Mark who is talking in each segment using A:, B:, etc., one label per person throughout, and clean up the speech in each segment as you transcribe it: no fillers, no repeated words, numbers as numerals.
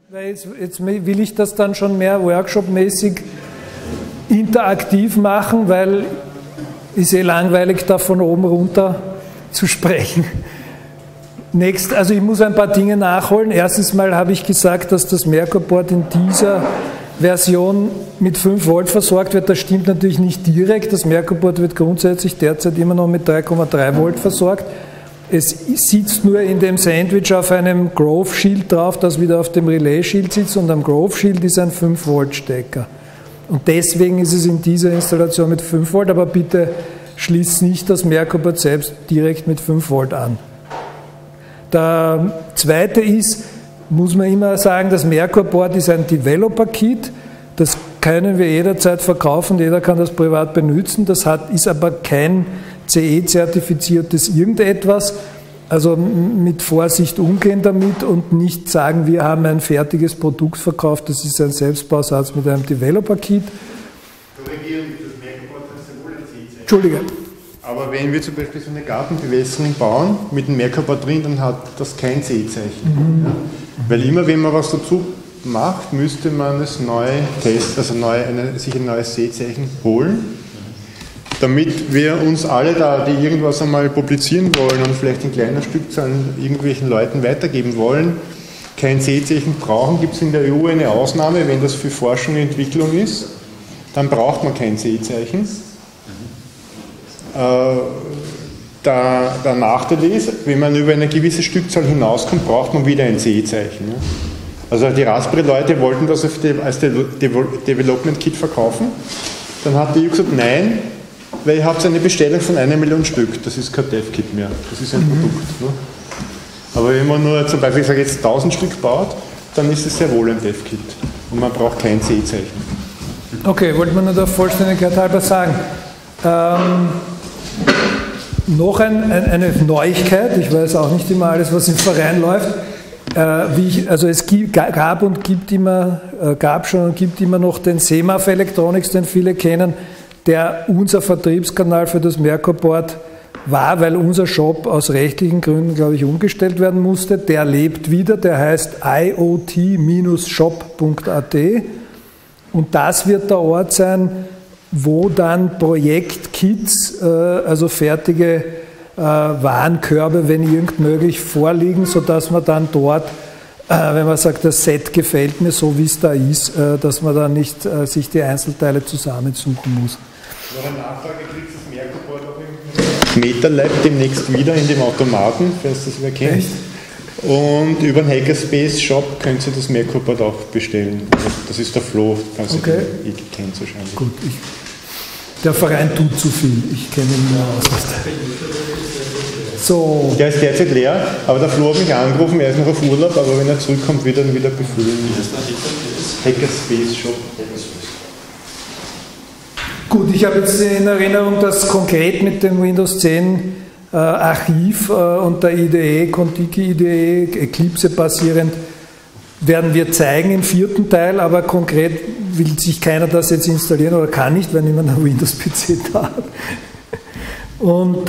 A: Jetzt will ich das dann schon mehr workshopmäßig interaktiv machen, weil ist langweilig, da von oben runter zu sprechen. Also ich muss ein paar Dinge nachholen. Erstens mal habe ich gesagt, dass das Merkur-Board in dieser Version mit 5 Volt versorgt wird. Das stimmt natürlich nicht direkt. Das Merkur-Board wird grundsätzlich derzeit immer noch mit 3,3 Volt versorgt. Es sitzt nur in dem Sandwich auf einem Grove Shield drauf, das wieder auf dem Relay Shield sitzt, und am Grove Shield ist ein 5 Volt Stecker. Und deswegen ist es in dieser Installation mit 5 Volt, aber bitte schließt nicht das Merkur-Board selbst direkt mit 5 Volt an. Der zweite ist, muss man immer sagen, das Merkur-Board ist ein Developer-Kit. Das können wir jederzeit verkaufen, jeder kann das privat benutzen. Das ist aber kein CE-zertifiziertes irgendetwas. Also mit Vorsicht umgehen damit und nicht sagen, wir haben ein fertiges Produkt verkauft. Das ist ein Selbstbausatz mit einem Developer-Kit.
B: Korrigieren, das Merkur-Board kannst du wohl ein CE-Zeichen.
A: Entschuldige.
B: Aber wenn wir zum Beispiel so eine Gartenbewässerung bauen mit dem Merkur-Board drin, dann hat das kein CE-Zeichen. Ja? Weil immer, wenn man was dazu macht, müsste man es neu testen, also sich ein neues CE-Zeichen holen, damit wir uns alle da, die irgendwas einmal publizieren wollen und vielleicht in kleiner Stückzahl irgendwelchen Leuten weitergeben wollen, kein CE-Zeichen brauchen. Gibt es in der EU eine Ausnahme, wenn das für Forschung und Entwicklung ist, dann braucht man kein CE-Zeichen. Der Nachteil ist, wenn man über eine gewisse Stückzahl hinauskommt, braucht man wieder ein CE-Zeichen. Also die Raspberry-Leute wollten das als Development Kit verkaufen. Dann hat die EU gesagt, nein, weil ihr habt eine Bestellung von 1 Million Stück. Das ist kein Dev-Kit mehr, das ist ein Produkt. Ne? Aber wenn man nur zum Beispiel, ich sage jetzt 1000 Stück baut, dann ist es sehr wohl ein Dev-Kit. Und man braucht kein CE-Zeichen.
A: Okay, wollte man nur der Vollständigkeit halber sagen. Noch eine Neuigkeit, ich weiß auch nicht immer alles, was im Verein läuft. Also es gab schon und gibt immer noch den Semaf Electronics, den viele kennen, der unser Vertriebskanal für das Merkur-Board war, weil unser Shop aus rechtlichen Gründen, glaube ich, umgestellt werden musste. Der lebt wieder, der heißt iot-shop.at, und das wird der Ort sein, wo dann Projektkits, also fertige Warenkörbe, wenn irgend möglich, vorliegen, sodass man dann dort, wenn man sagt, das Set gefällt mir so, wie es da ist, dass man dann nicht sich die Einzelteile zusammensuchen muss.
B: Noch eine Nachfrage, kriegt das Merkur-Board auch im MetaLab demnächst wieder in dem Automaten, falls das wer kennt. Echt? Und über den Hackerspace Shop könnt ihr das Merkur-Board auch bestellen. Also das ist der Flo, falls ihr den kennt wahrscheinlich. Gut,
A: der Verein tut zu viel, ich kenne ihn nur aus. So.
B: Der ist derzeit leer, aber der Flo hat mich angerufen, er ist noch auf Urlaub, aber wenn er zurückkommt, wird er ihn wieder befüllen. Hackerspace Shop.
A: Gut, ich habe jetzt in Erinnerung, dass konkret mit dem Windows 10 Archiv und der IDE, Contiki IDE, Eclipse basierend, werden wir zeigen im 4. Teil, aber konkret will sich keiner das jetzt installieren oder kann nicht, weil niemand einen Windows-PC da hat. Und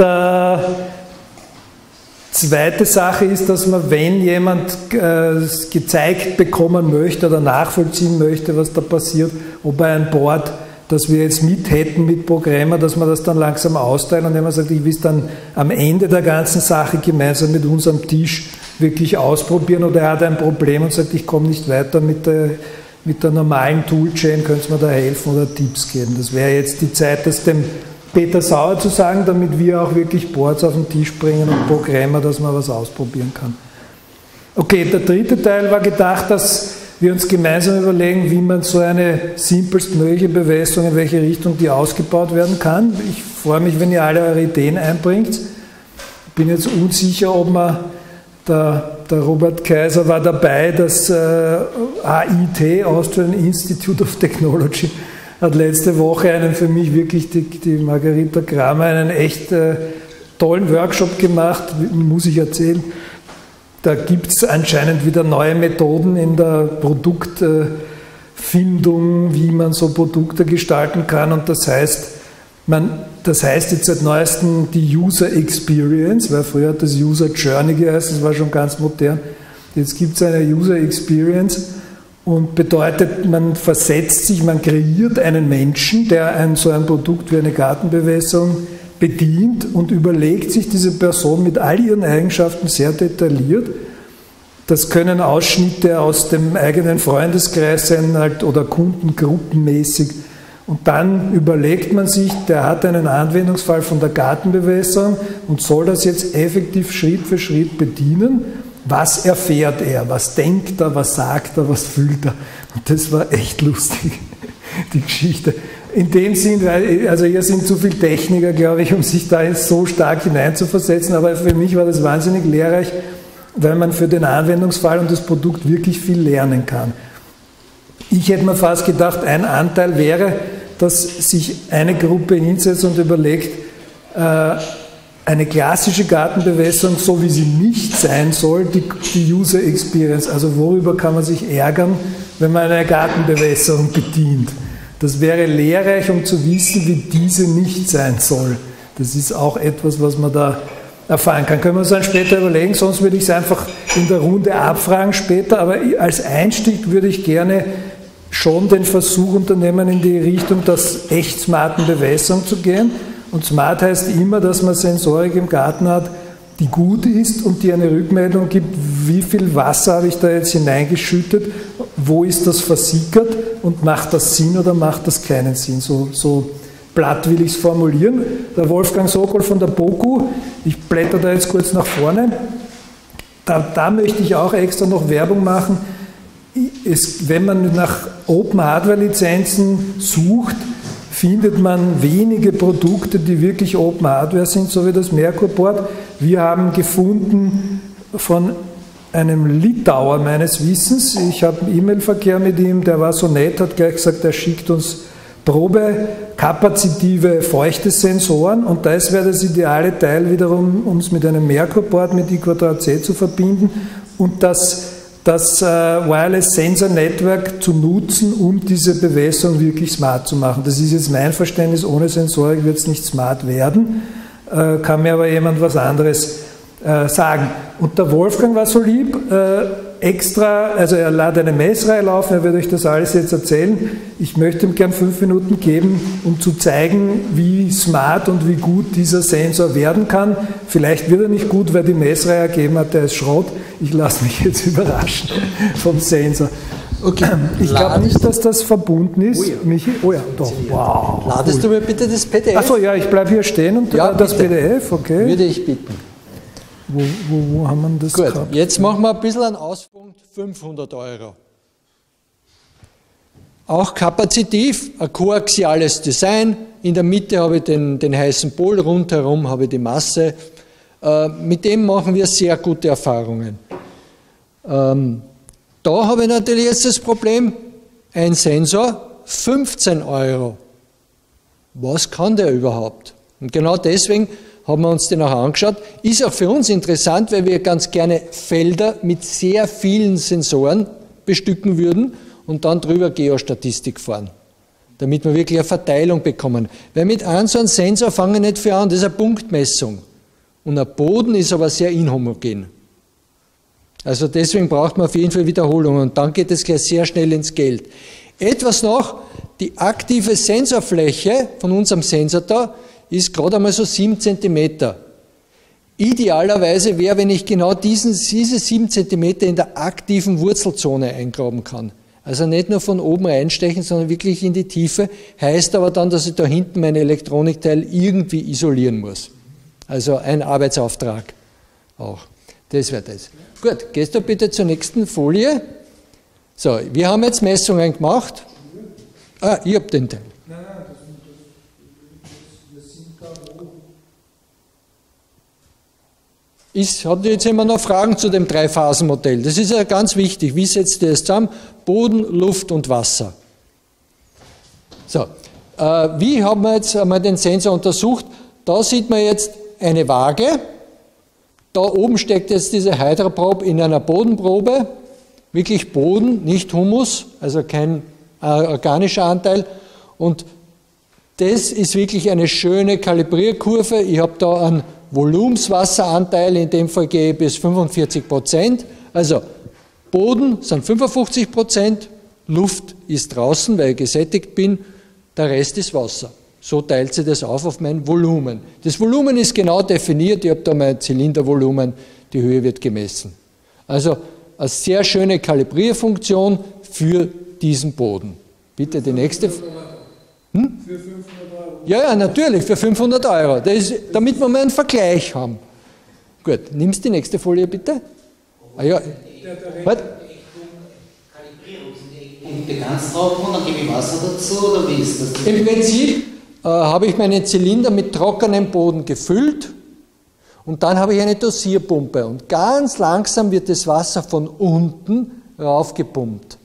A: zweite Sache ist, dass man, wenn jemand gezeigt bekommen möchte oder nachvollziehen möchte, was da passiert, ob er ein Board, das wir jetzt mit hätten mit Programmer, dass man das dann langsam austeilen, und wenn man sagt, ich will es dann am Ende der ganzen Sache gemeinsam mit uns am Tisch wirklich ausprobieren, oder er hat ein Problem und sagt, ich komme nicht weiter mit der normalen Toolchain, könnt ihr mir da helfen oder Tipps geben. Das wäre jetzt die Zeit, das dem Peter Sauer zu sagen, damit wir auch wirklich Boards auf den Tisch bringen und Programmer, dass man was ausprobieren kann. Okay, der 3. Teil war gedacht, dass wir uns gemeinsam überlegen, wie man so eine simpelstmögliche Bewässerung, in welche Richtung die ausgebaut werden kann. Ich freue mich, wenn ihr alle eure Ideen einbringt. Ich bin jetzt unsicher, ob man, der Robert Kaiser war dabei, das AIT, Austrian Institute of Technology, hat letzte Woche für mich wirklich die Margarita Kramer einen echt tollen Workshop gemacht, muss ich erzählen. Da gibt es anscheinend wieder neue Methoden in der Produktfindung, wie man so Produkte gestalten kann, und das heißt jetzt seit neuestem die User Experience, weil früher hat das User Journey geheißen, das war schon ganz modern. Jetzt gibt es eine User Experience, und bedeutet, man versetzt sich, man kreiert einen Menschen, der so ein Produkt wie eine Gartenbewässerung bedient und überlegt sich diese Person mit all ihren Eigenschaften sehr detailliert. Das können Ausschnitte aus dem eigenen Freundeskreis sein halt, oder kundengruppenmäßig. Und dann überlegt man sich, der hat einen Anwendungsfall von der Gartenbewässerung und soll das jetzt effektiv Schritt für Schritt bedienen. Was erfährt er? Was denkt er? Was sagt er? Was fühlt er? Und das war echt lustig, die Geschichte. In dem Sinn, also hier sind zu viele Techniker, glaube ich, um sich da so stark hineinzuversetzen, aber für mich war das wahnsinnig lehrreich, weil man für den Anwendungsfall und das Produkt wirklich viel lernen kann. Ich hätte mir fast gedacht, ein Anteil wäre, dass sich eine Gruppe hinsetzt und überlegt, eine klassische Gartenbewässerung, so wie sie nicht sein soll, die User Experience, also worüber kann man sich ärgern, wenn man eine Gartenbewässerung bedient. Das wäre lehrreich, um zu wissen, wie diese nicht sein soll. Das ist auch etwas, was man da erfahren kann. Können wir uns dann später überlegen, sonst würde ich es einfach in der Runde abfragen später, aber als Einstieg würde ich gerne schon den Versuch unternehmen, in die Richtung der echt smarten Bewässerung zu gehen. Und smart heißt immer, dass man Sensorik im Garten hat, die gut ist und die eine Rückmeldung gibt, wie viel Wasser habe ich da jetzt hineingeschüttet, wo ist das versickert und macht das Sinn oder macht das keinen Sinn. So platt will ich es formulieren. Der Wolfgang Sokol von der BOKU, ich blätter da jetzt kurz nach vorne, da möchte ich auch extra noch Werbung machen. Wenn man nach Open Hardware Lizenzen sucht, findet man wenige Produkte, die wirklich Open Hardware sind, so wie das Merkur Board. Wir haben gefunden von einem Litauer meines Wissens, ich habe einen E-Mail-Verkehr mit ihm, der war so nett, hat gleich gesagt, er schickt uns probekapazitive feuchte Sensoren und das wäre das ideale Teil wiederum, um es mit einem Merkur Board mit I2C zu verbinden und das Wireless Sensor Network zu nutzen, um diese Bewässerung wirklich smart zu machen. Das ist jetzt mein Verständnis, ohne Sensorik wird es nicht smart werden, kann mir aber jemand was anderes sagen. Und der Wolfgang war so lieb, extra, also er lässt eine Messreihe laufen, er wird euch das alles jetzt erzählen. Ich möchte ihm gern 5 Minuten geben, um zu zeigen, wie smart und wie gut dieser Sensor werden kann. Vielleicht wird er nicht gut, weil die Messreihe ergeben hat, der ist Schrott. Ich lasse mich jetzt überraschen vom Sensor. Okay. Ich glaube nicht, dass das verbunden ist.
C: Oh ja,
A: Michi? Oh ja, doch. Wow.
C: Ladest du mir bitte das PDF?
A: Achso, ja, ich bleibe hier stehen und
C: ja,
A: das
C: bitte.
A: PDF, okay.
C: Würde ich bitten.
A: Wo haben wir das
C: Gut,
A: gehabt?
C: jetzt machen wir ein bisschen einen Auspunkt, 500 €. Auch kapazitiv, ein koaxiales Design. In der Mitte habe ich den heißen Pol, rundherum habe ich die Masse. Mit dem machen wir sehr gute Erfahrungen. Da habe ich natürlich jetzt das Problem, ein Sensor, 15 €. Was kann der überhaupt? Und genau deswegen haben wir uns den auch angeschaut. Ist auch für uns interessant, weil wir ganz gerne Felder mit sehr vielen Sensoren bestücken würden und dann drüber Geostatistik fahren, damit wir wirklich eine Verteilung bekommen. Weil mit einem so einem Sensor fangen wir nicht viel an, das ist eine Punktmessung. Und der Boden ist aber sehr inhomogen. Also deswegen braucht man auf jeden Fall Wiederholungen und dann geht es gleich sehr schnell ins Geld. Etwas noch, die aktive Sensorfläche von unserem Sensor da ist gerade einmal so 7 cm. Idealerweise wäre, wenn ich genau diese 7 cm in der aktiven Wurzelzone eingraben kann. Also nicht nur von oben einstechen, sondern wirklich in die Tiefe. Heißt aber dann, dass ich da hinten mein Elektronikteil irgendwie isolieren muss. Also ein Arbeitsauftrag auch. Das wäre das. Gut, gehst du bitte zur nächsten Folie. So, wir haben jetzt Messungen gemacht. Ah, ich habe den Teil. Habt ihr jetzt immer noch Fragen zu dem Drei-Phasen-Modell? Das ist ja ganz wichtig. Wie setzt ihr das zusammen? Boden, Luft und Wasser. So, wie haben wir jetzt einmal den Sensor untersucht? Da sieht man jetzt eine Waage. Da oben steckt jetzt diese Hydra-Probe in einer Bodenprobe. Wirklich Boden, nicht Humus, also kein organischer Anteil. Und das ist wirklich eine schöne Kalibrierkurve. Ich habe da einen Volumenswasseranteil, in dem Fall gehe ich bis 45%. Also Boden sind 55%, Luft ist draußen, weil ich gesättigt bin, der Rest ist Wasser. So teilt sich das auf mein Volumen. Das Volumen ist genau definiert, ich habe da mein Zylindervolumen, die Höhe wird gemessen. Also eine sehr schöne Kalibrierfunktion für diesen Boden. Bitte die nächste.
A: Für 500 Euro?
C: Ja, natürlich, für 500 Euro. Das ist, damit wir mal einen Vergleich haben. Gut, nimmst die nächste Folie bitte. Ah, ja. Was?
D: Ganz trocken und dann gebe ich Wasser dazu, oder wie ist das?
C: Im Prinzip habe ich meinen Zylinder mit trockenem Boden gefüllt und dann habe ich eine Dosierpumpe und ganz langsam wird das Wasser von unten raufgepumpt.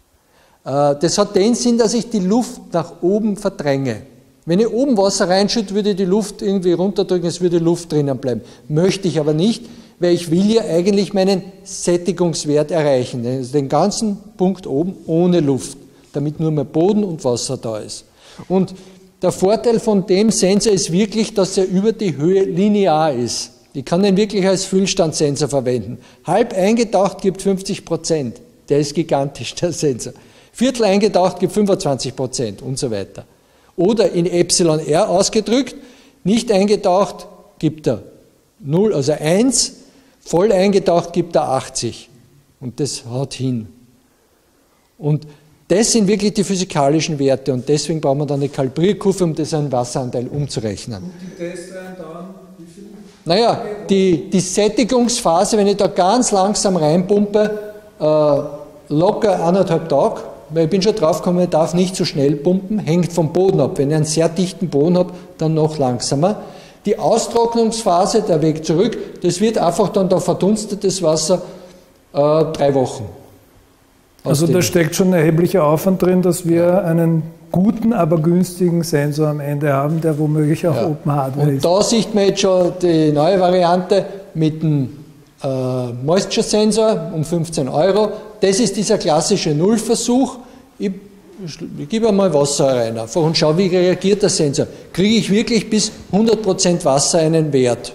C: Das hat den Sinn, dass ich die Luft nach oben verdränge. Wenn ich oben Wasser reinschütte, würde die Luft irgendwie runterdrücken, es würde Luft drinnen bleiben. Möchte ich aber nicht, weil ich will ja eigentlich meinen Sättigungswert erreichen, also den ganzen Punkt oben ohne Luft, damit nur mehr Boden und Wasser da ist. Und der Vorteil von dem Sensor ist wirklich, dass er über die Höhe linear ist. Ich kann den wirklich als Füllstandsensor verwenden. Halb eingetaucht gibt 50%, der ist gigantisch, der Sensor. Viertel eingetaucht gibt 25% und so weiter. Oder in εr ausgedrückt, nicht eingetaucht gibt er 0, also 1, voll eingetaucht gibt er 80. Und das haut hin. Und das sind wirklich die physikalischen Werte und deswegen braucht man dann eine Kalibrierkurve, um das einen Wasseranteil umzurechnen.
A: Und die Testreihen dauern wie viel?
C: Naja, die Sättigungsphase, wenn ich da ganz langsam reinpumpe, locker 1,5 Tage, weil ich bin schon drauf gekommen, ich darf nicht zu schnell pumpen, hängt vom Boden ab. Wenn ich einen sehr dichten Boden habe, dann noch langsamer. Die Austrocknungsphase, der Weg zurück, das wird einfach dann da verdunstetes Wasser 3 Wochen.
A: Also da steckt schon ein erheblicher Aufwand drin, dass wir einen guten, aber günstigen Sensor am Ende haben, der womöglich auch Open Hardware ist.
C: Und da sieht man jetzt schon die neue Variante mit dem Moisture Sensor um 15 Euro. Das ist dieser klassische Nullversuch. Ich gebe einmal Wasser rein einfach und schaue, wie reagiert der Sensor. Kriege ich wirklich bis 100% Wasser einen Wert?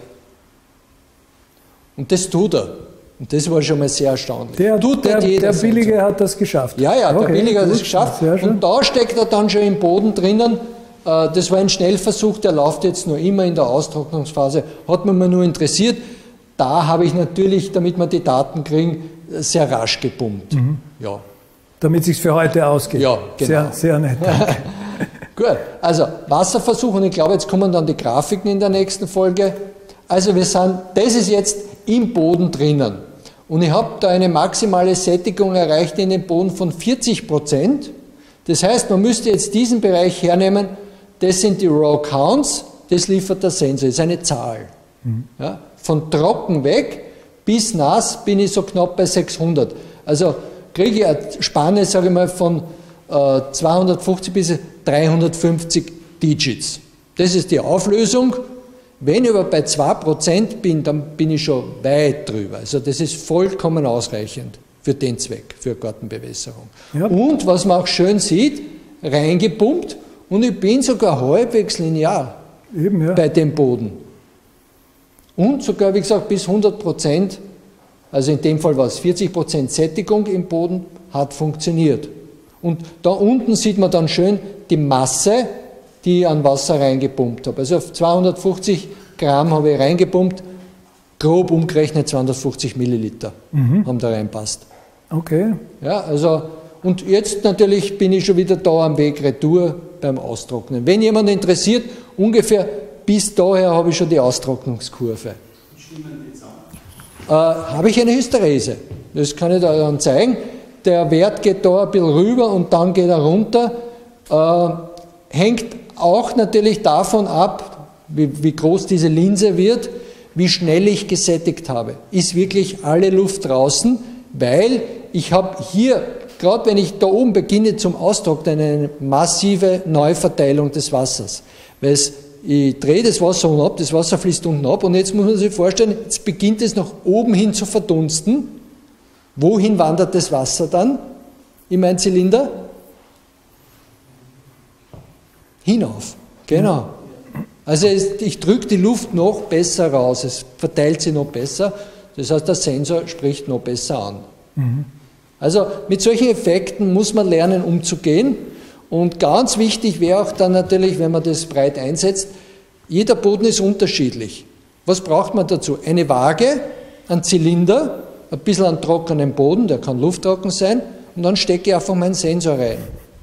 C: Und das tut er. Und das war schon mal sehr erstaunlich.
A: Der Billige hat das geschafft.
C: Ja, der Billige hat das geschafft. Und da steckt er dann schon im Boden drinnen. Das war ein Schnellversuch, der läuft jetzt nur immer in der Austrocknungsphase. Hat mich mal nur interessiert. Da habe ich natürlich, damit wir die Daten kriegen, sehr rasch gepumpt.
A: Mhm.
C: Ja.
A: Damit es sich für heute ausgeht.
C: Ja, genau.
A: Sehr, sehr nett. Danke.
C: Gut, also Wasserversuch, und ich glaube, jetzt kommen dann die Grafiken in der nächsten Folge. Also das ist jetzt im Boden drinnen. Und ich habe da eine maximale Sättigung erreicht in den Boden von 40%. Das heißt, man müsste jetzt diesen Bereich hernehmen, das sind die Raw Counts, das liefert der Sensor, das ist eine Zahl. Mhm. Ja, von trocken weg bis nass bin ich so knapp bei 600. Also kriege ich eine Spanne, sage ich mal, von 250 bis 350 Digits. Das ist die Auflösung. Wenn ich aber bei 2% bin, dann bin ich schon weit drüber. Also das ist vollkommen ausreichend für den Zweck, für Gartenbewässerung. Ja. Und was man auch schön sieht, reingepumpt und ich bin sogar halbwegs linear bei dem Boden. Und sogar, wie gesagt, bis 100%, also in dem Fall war es 40% Sättigung im Boden, hat funktioniert. Und da unten sieht man dann schön die Masse, die ich an Wasser reingepumpt habe. Also auf 250 Gramm habe ich reingepumpt, grob umgerechnet 250 Milliliter haben da reinpasst.
A: Okay.
C: Ja, also, und jetzt natürlich bin ich schon wieder da am Weg retour beim Austrocknen. Wenn jemand interessiert, ungefähr bis daher habe ich schon die Austrocknungskurve. Habe ich eine Hysterese. Das kann ich da dann zeigen. Der Wert geht da ein bisschen rüber und dann geht er runter. Hängt auch natürlich davon ab, wie groß diese Linse wird, wie schnell ich gesättigt habe. Ist wirklich alle Luft draußen, weil ich habe hier, gerade wenn ich da oben beginne zum Austrocknen, eine massive Neuverteilung des Wassers. Weil ich drehe das Wasser unten ab, das Wasser fließt unten ab und jetzt muss man sich vorstellen, jetzt beginnt es nach oben hin zu verdunsten. Wohin wandert das Wasser dann in meinen Zylinder? Hinauf, genau. Also ich drücke die Luft noch besser raus, es verteilt sie noch besser, das heißt der Sensor spricht noch besser an. Mhm. Also mit solchen Effekten muss man lernen, umzugehen. Und ganz wichtig wäre auch dann natürlich, wenn man das breit einsetzt, jeder Boden ist unterschiedlich. Was braucht man dazu? Eine Waage, ein Zylinder, ein bisschen an trockenen Boden, der kann lufttrocken sein, und dann stecke ich einfach meinen Sensor rein.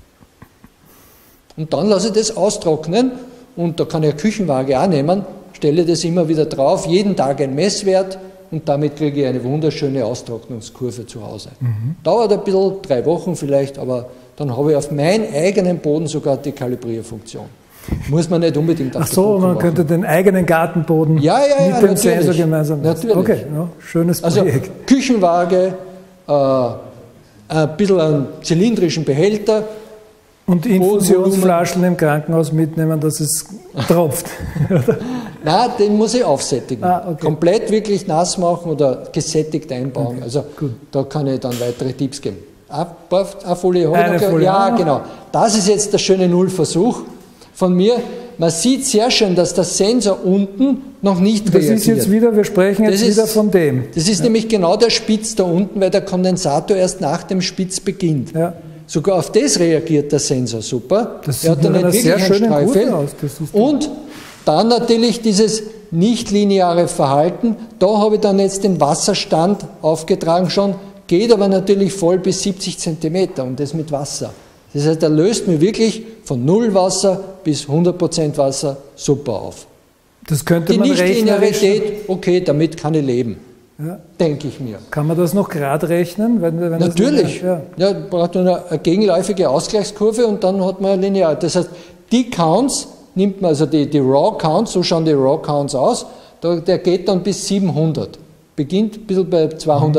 C: Und dann lasse ich das austrocknen, und da kann ich eine Küchenwaage auch nehmen, stelle das immer wieder drauf, jeden Tag ein Messwert, und damit kriege ich eine wunderschöne Austrocknungskurve zu Hause. Dauert ein bisschen, 3 Wochen vielleicht, aber dann habe ich auf meinen eigenen Boden sogar die Kalibrierfunktion. Muss man nicht unbedingt auf
A: Ach so, man könnte den eigenen Gartenboden mit dem Sensor gemeinsam messen.
C: Natürlich.
A: Okay, ja, schönes Projekt.
C: Also Küchenwaage, ein bisschen einen zylindrischen Behälter.
A: Und Infusionsflaschen im Krankenhaus mitnehmen, dass es tropft.
C: Nein, den muss ich aufsättigen.
A: Okay.
C: Komplett wirklich nass machen oder gesättigt einbauen. Okay, also gut. Da kann ich dann weitere Tipps geben. Eine Folie habe ich noch. Ja, genau. Das ist jetzt der schöne Nullversuch von mir. Man sieht sehr schön, dass der Sensor unten noch nicht reagiert.
A: Das ist jetzt wieder, wir sprechen jetzt wieder von dem.
C: Das ist nämlich genau der Spitz da unten, weil der Kondensator erst nach dem Spitz beginnt. Ja. Sogar auf das reagiert der Sensor super.
A: Das sieht dann nicht sehr schön aus.
C: Und dann natürlich dieses nicht-lineare Verhalten. Da habe ich dann jetzt den Wasserstand aufgetragen schon, geht aber natürlich voll bis 70 cm und das mit Wasser. Das heißt, er löst mir wirklich von 0 Wasser bis 100% Wasser super auf.
A: Das könnte man
C: rechnerisch. Die Nicht-Linearität, okay, damit kann ich leben. Ja. Denke ich mir.
A: Kann man das noch gerade rechnen? Wenn
C: natürlich. Ja, braucht man eine gegenläufige Ausgleichskurve und dann hat man linear. Das heißt, die Counts nimmt man, also die Raw Counts, so schauen die Raw Counts aus, der geht dann bis 700. Beginnt ein bisschen bei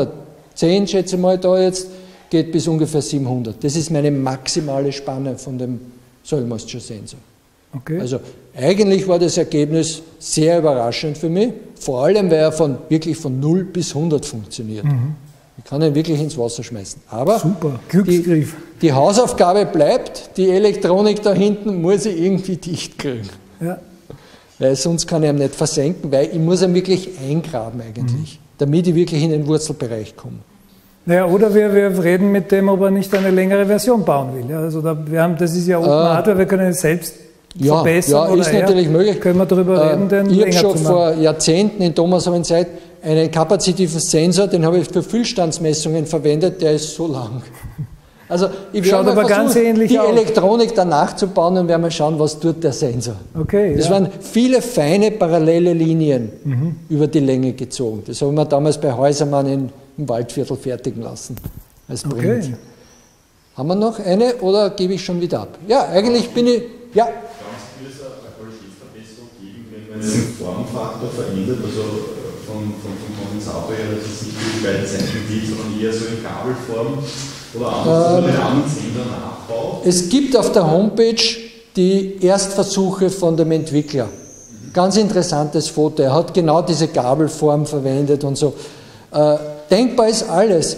C: 210, schätze ich mal da jetzt, geht bis ungefähr 700. Das ist meine maximale Spanne von dem Soil Moisture Sensor. Okay. Also eigentlich war das Ergebnis sehr überraschend für mich, vor allem weil er wirklich von 0 bis 100 funktioniert. Ich kann ihn wirklich ins Wasser schmeißen. Aber
A: super, Glücksgriff.
C: Die Hausaufgabe bleibt, die Elektronik da hinten muss ich irgendwie dicht kriegen. Ja. Weil sonst kann ich ihn nicht versenken, weil ich muss ihn wirklich eingraben eigentlich, damit ich wirklich in den Wurzelbereich komme.
A: Naja, oder wir reden mit dem, ob er nicht eine längere Version bauen will. Ja, also das ist ja Open Hardware, wir können es selbst verbessern.
C: Ja, ist natürlich möglich.
A: Können wir darüber reden, den
C: ich habe schon vor Jahrzehnten in Thomas haben Zeit einen kapazitiven Sensor, den habe ich für Füllstandsmessungen verwendet, der ist so lang. Also ich werde aber ganz ähnlich die Elektronik danach zu bauen und werden wir schauen, was tut der Sensor. Okay, das waren viele feine parallele Linien über die Länge gezogen. Das haben wir damals bei Häusermann im Waldviertel fertigen lassen als Print. Okay. Haben wir noch eine oder gebe ich schon wieder ab? Ja, eigentlich bin ich... Ja.
E: Kann es eine Qualitätsverbesserung geben, wenn man den Formfaktor verändert, also vom Kondensator her, dass es nicht die beiden Seiten gibt, sondern eher so in Kabelform oder anders, mit anderen Sensor nachbaut?
C: Es gibt auf der Homepage die Erstversuche von dem Entwickler. Ganz interessantes Foto. Er hat genau diese Gabelform verwendet und so. Denkbar ist alles.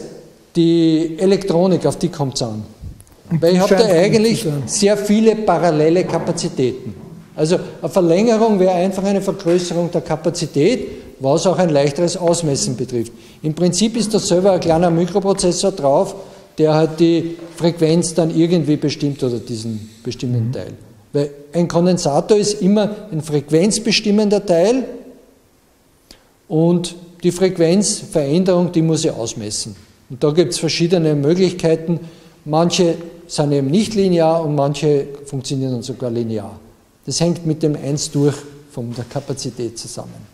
C: Die Elektronik, auf die kommt es an. Weil ich habe da eigentlich sehr viele parallele Kapazitäten. Also eine Verlängerung wäre einfach eine Vergrößerung der Kapazität, was auch ein leichteres Ausmessen betrifft. Im Prinzip ist da selber ein kleiner Mikroprozessor drauf, der halt die Frequenz dann irgendwie bestimmt oder diesen bestimmenden Teil. Weil ein Kondensator ist immer ein frequenzbestimmender Teil und die Frequenzveränderung, die muss ich ausmessen. Und da gibt es verschiedene Möglichkeiten. Manche sind eben nicht linear und manche funktionieren dann sogar linear. Das hängt mit dem 1 durch von der Kapazität zusammen.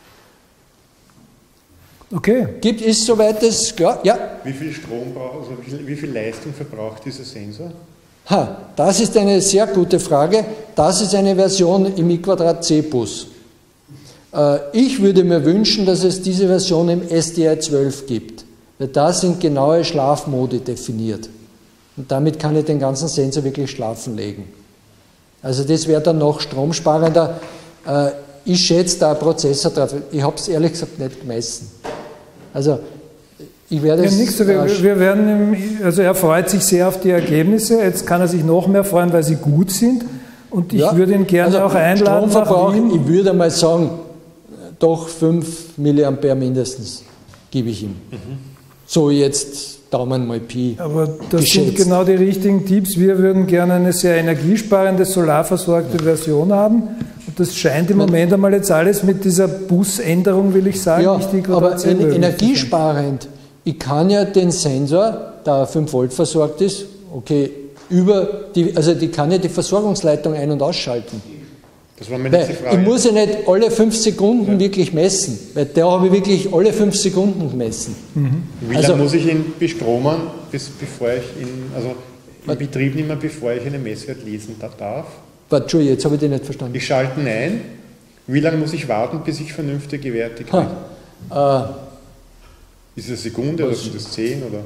A: Okay.
C: Ist soweit das klar? Ja.
B: Wie viel Strom braucht, also wie viel Leistung verbraucht dieser Sensor?
C: Das ist eine sehr gute Frage. Das ist eine Version im I²C-Bus. Ich würde mir wünschen, dass es diese Version im SDI 12 gibt, weil da sind genaue Schlafmodi definiert. Und damit kann ich den ganzen Sensor wirklich schlafen legen. Also das wäre dann noch stromsparender. Ich schätze da einen Prozessor drauf. Ich habe es ehrlich gesagt nicht gemessen. Also ich werde es...
A: Wir werden also er freut sich sehr auf die Ergebnisse. Jetzt kann er sich noch mehr freuen, weil sie gut sind. Und ich würde ihn gerne auch einladen.
C: Stromverbrauch, ich würde mal sagen, doch 5 mA mindestens gebe ich ihm. So jetzt Daumen mal Pi.
A: Aber das
C: geschätzt.
A: sind genau die richtigen Tipps. Wir würden gerne eine sehr energiesparende, solarversorgte Version haben. Und das scheint im Moment einmal jetzt alles mit dieser Busänderung, will ich sagen,
C: Ja,
A: nicht die
C: aber
A: Quadration möglich zu sein.
C: energiesparend. Ich kann ja den Sensor, da 5 Volt versorgt ist, okay, die kann ja die Versorgungsleitung ein- und ausschalten.
B: Das war meine
C: Weil
B: nächste Frage.
C: ich muss ja nicht alle 5 Sekunden wirklich messen, weil da habe ich wirklich alle 5 Sekunden gemessen.
B: Wie
C: Also-
B: lange muss ich ihn bestromen, bevor ich ihn, also in Betrieb nehmen, bevor ich einen Messwert lesen darf?
C: Warte, Entschuldigung, jetzt habe ich den nicht verstanden.
B: Ich schalte ihn ein. Wie lange muss ich warten, bis ich vernünftige Werte kriege? Ist es eine Sekunde oder sind es 10? Oder?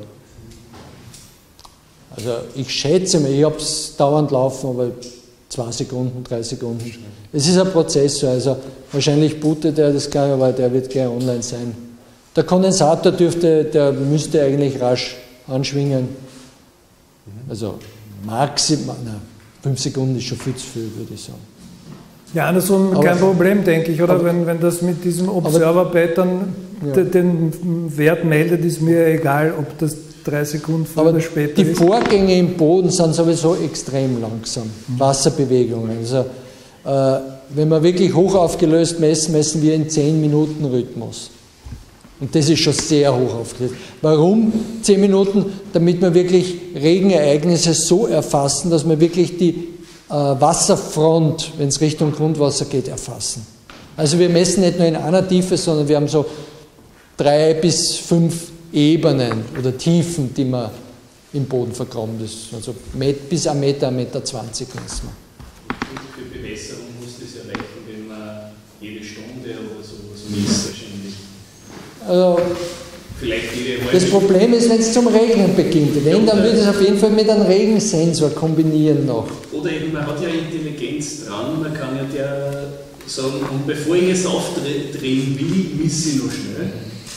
C: Also ich schätze mal, ich habe es dauernd laufen, aber 2 Sekunden, 3 Sekunden. Es ist ein Prozessor, also wahrscheinlich bootet er das gleich, aber der wird gleich online sein. Der Kondensator der müsste eigentlich rasch anschwingen. Also maximal, 5 Sekunden ist schon viel zu viel, würde ich sagen.
A: Ja, andersrum
C: Aber-
A: kein Problem, denke ich, oder? Wenn das mit diesem Observer-Pad dann den Wert meldet, ist mir egal, ob das 3 Sekunden früher
C: Aber
A: oder später
C: die
A: ist.
C: Vorgänge im Boden sind sowieso extrem langsam. Wasserbewegungen. Also, wenn wir wirklich hoch aufgelöst messen, messen wir in 10 Minuten Rhythmus. Und das ist schon sehr hoch aufgelöst. Warum 10 Minuten? Damit wir wirklich Regenereignisse so erfassen, dass wir wirklich die Wasserfront, wenn es Richtung Grundwasser geht, erfassen. Also wir messen nicht nur in einer Tiefe, sondern wir haben so 3 bis 5 Ebenen oder Tiefen, die man im Boden vergraben. Das also bis 1 Meter, 1,20 Meter messen wir.
E: Für Bewässerung muss das ja reichen, wenn man jede Stunde oder so misst wahrscheinlich.
C: Also
E: Vielleicht jede halbe
C: das Problem ist, wenn es zum Regnen beginnt. Wenn, dann würde ich es auf jeden Fall mit einem Regensensor kombinieren noch.
E: Oder eben, man hat ja Intelligenz dran, man kann ja der sagen, und bevor ich jetzt aufdrehen will, misse ich noch schnell,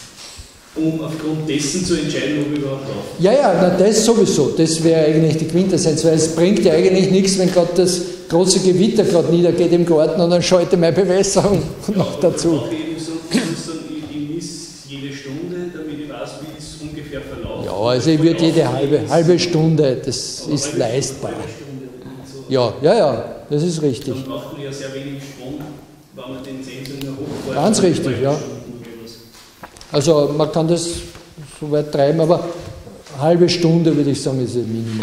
E: um aufgrund dessen zu entscheiden, ob ich überhaupt auf.
C: Ja, das sowieso. Das wäre eigentlich die Quintessenz, weil es bringt ja eigentlich nichts, wenn gerade das große Gewitter gerade niedergeht im Garten und dann schalte meine Bewässerung noch dazu.
E: Auch eben so, ich misse jede Stunde, damit ich weiß, wie es ungefähr verläuft.
C: Ja, also ich würde jede halbe Stunde, das
E: Aber
C: ist
E: halbe
C: leistbar.
E: Stunde oder so.
C: Ja, das ist richtig.
E: Dann braucht man ja sehr wenig Strom, wenn man den Sensor nur hochfährt.
C: Ganz richtig, ja. Also man kann das so weit treiben, aber eine halbe Stunde würde ich sagen, ist ein Minimum.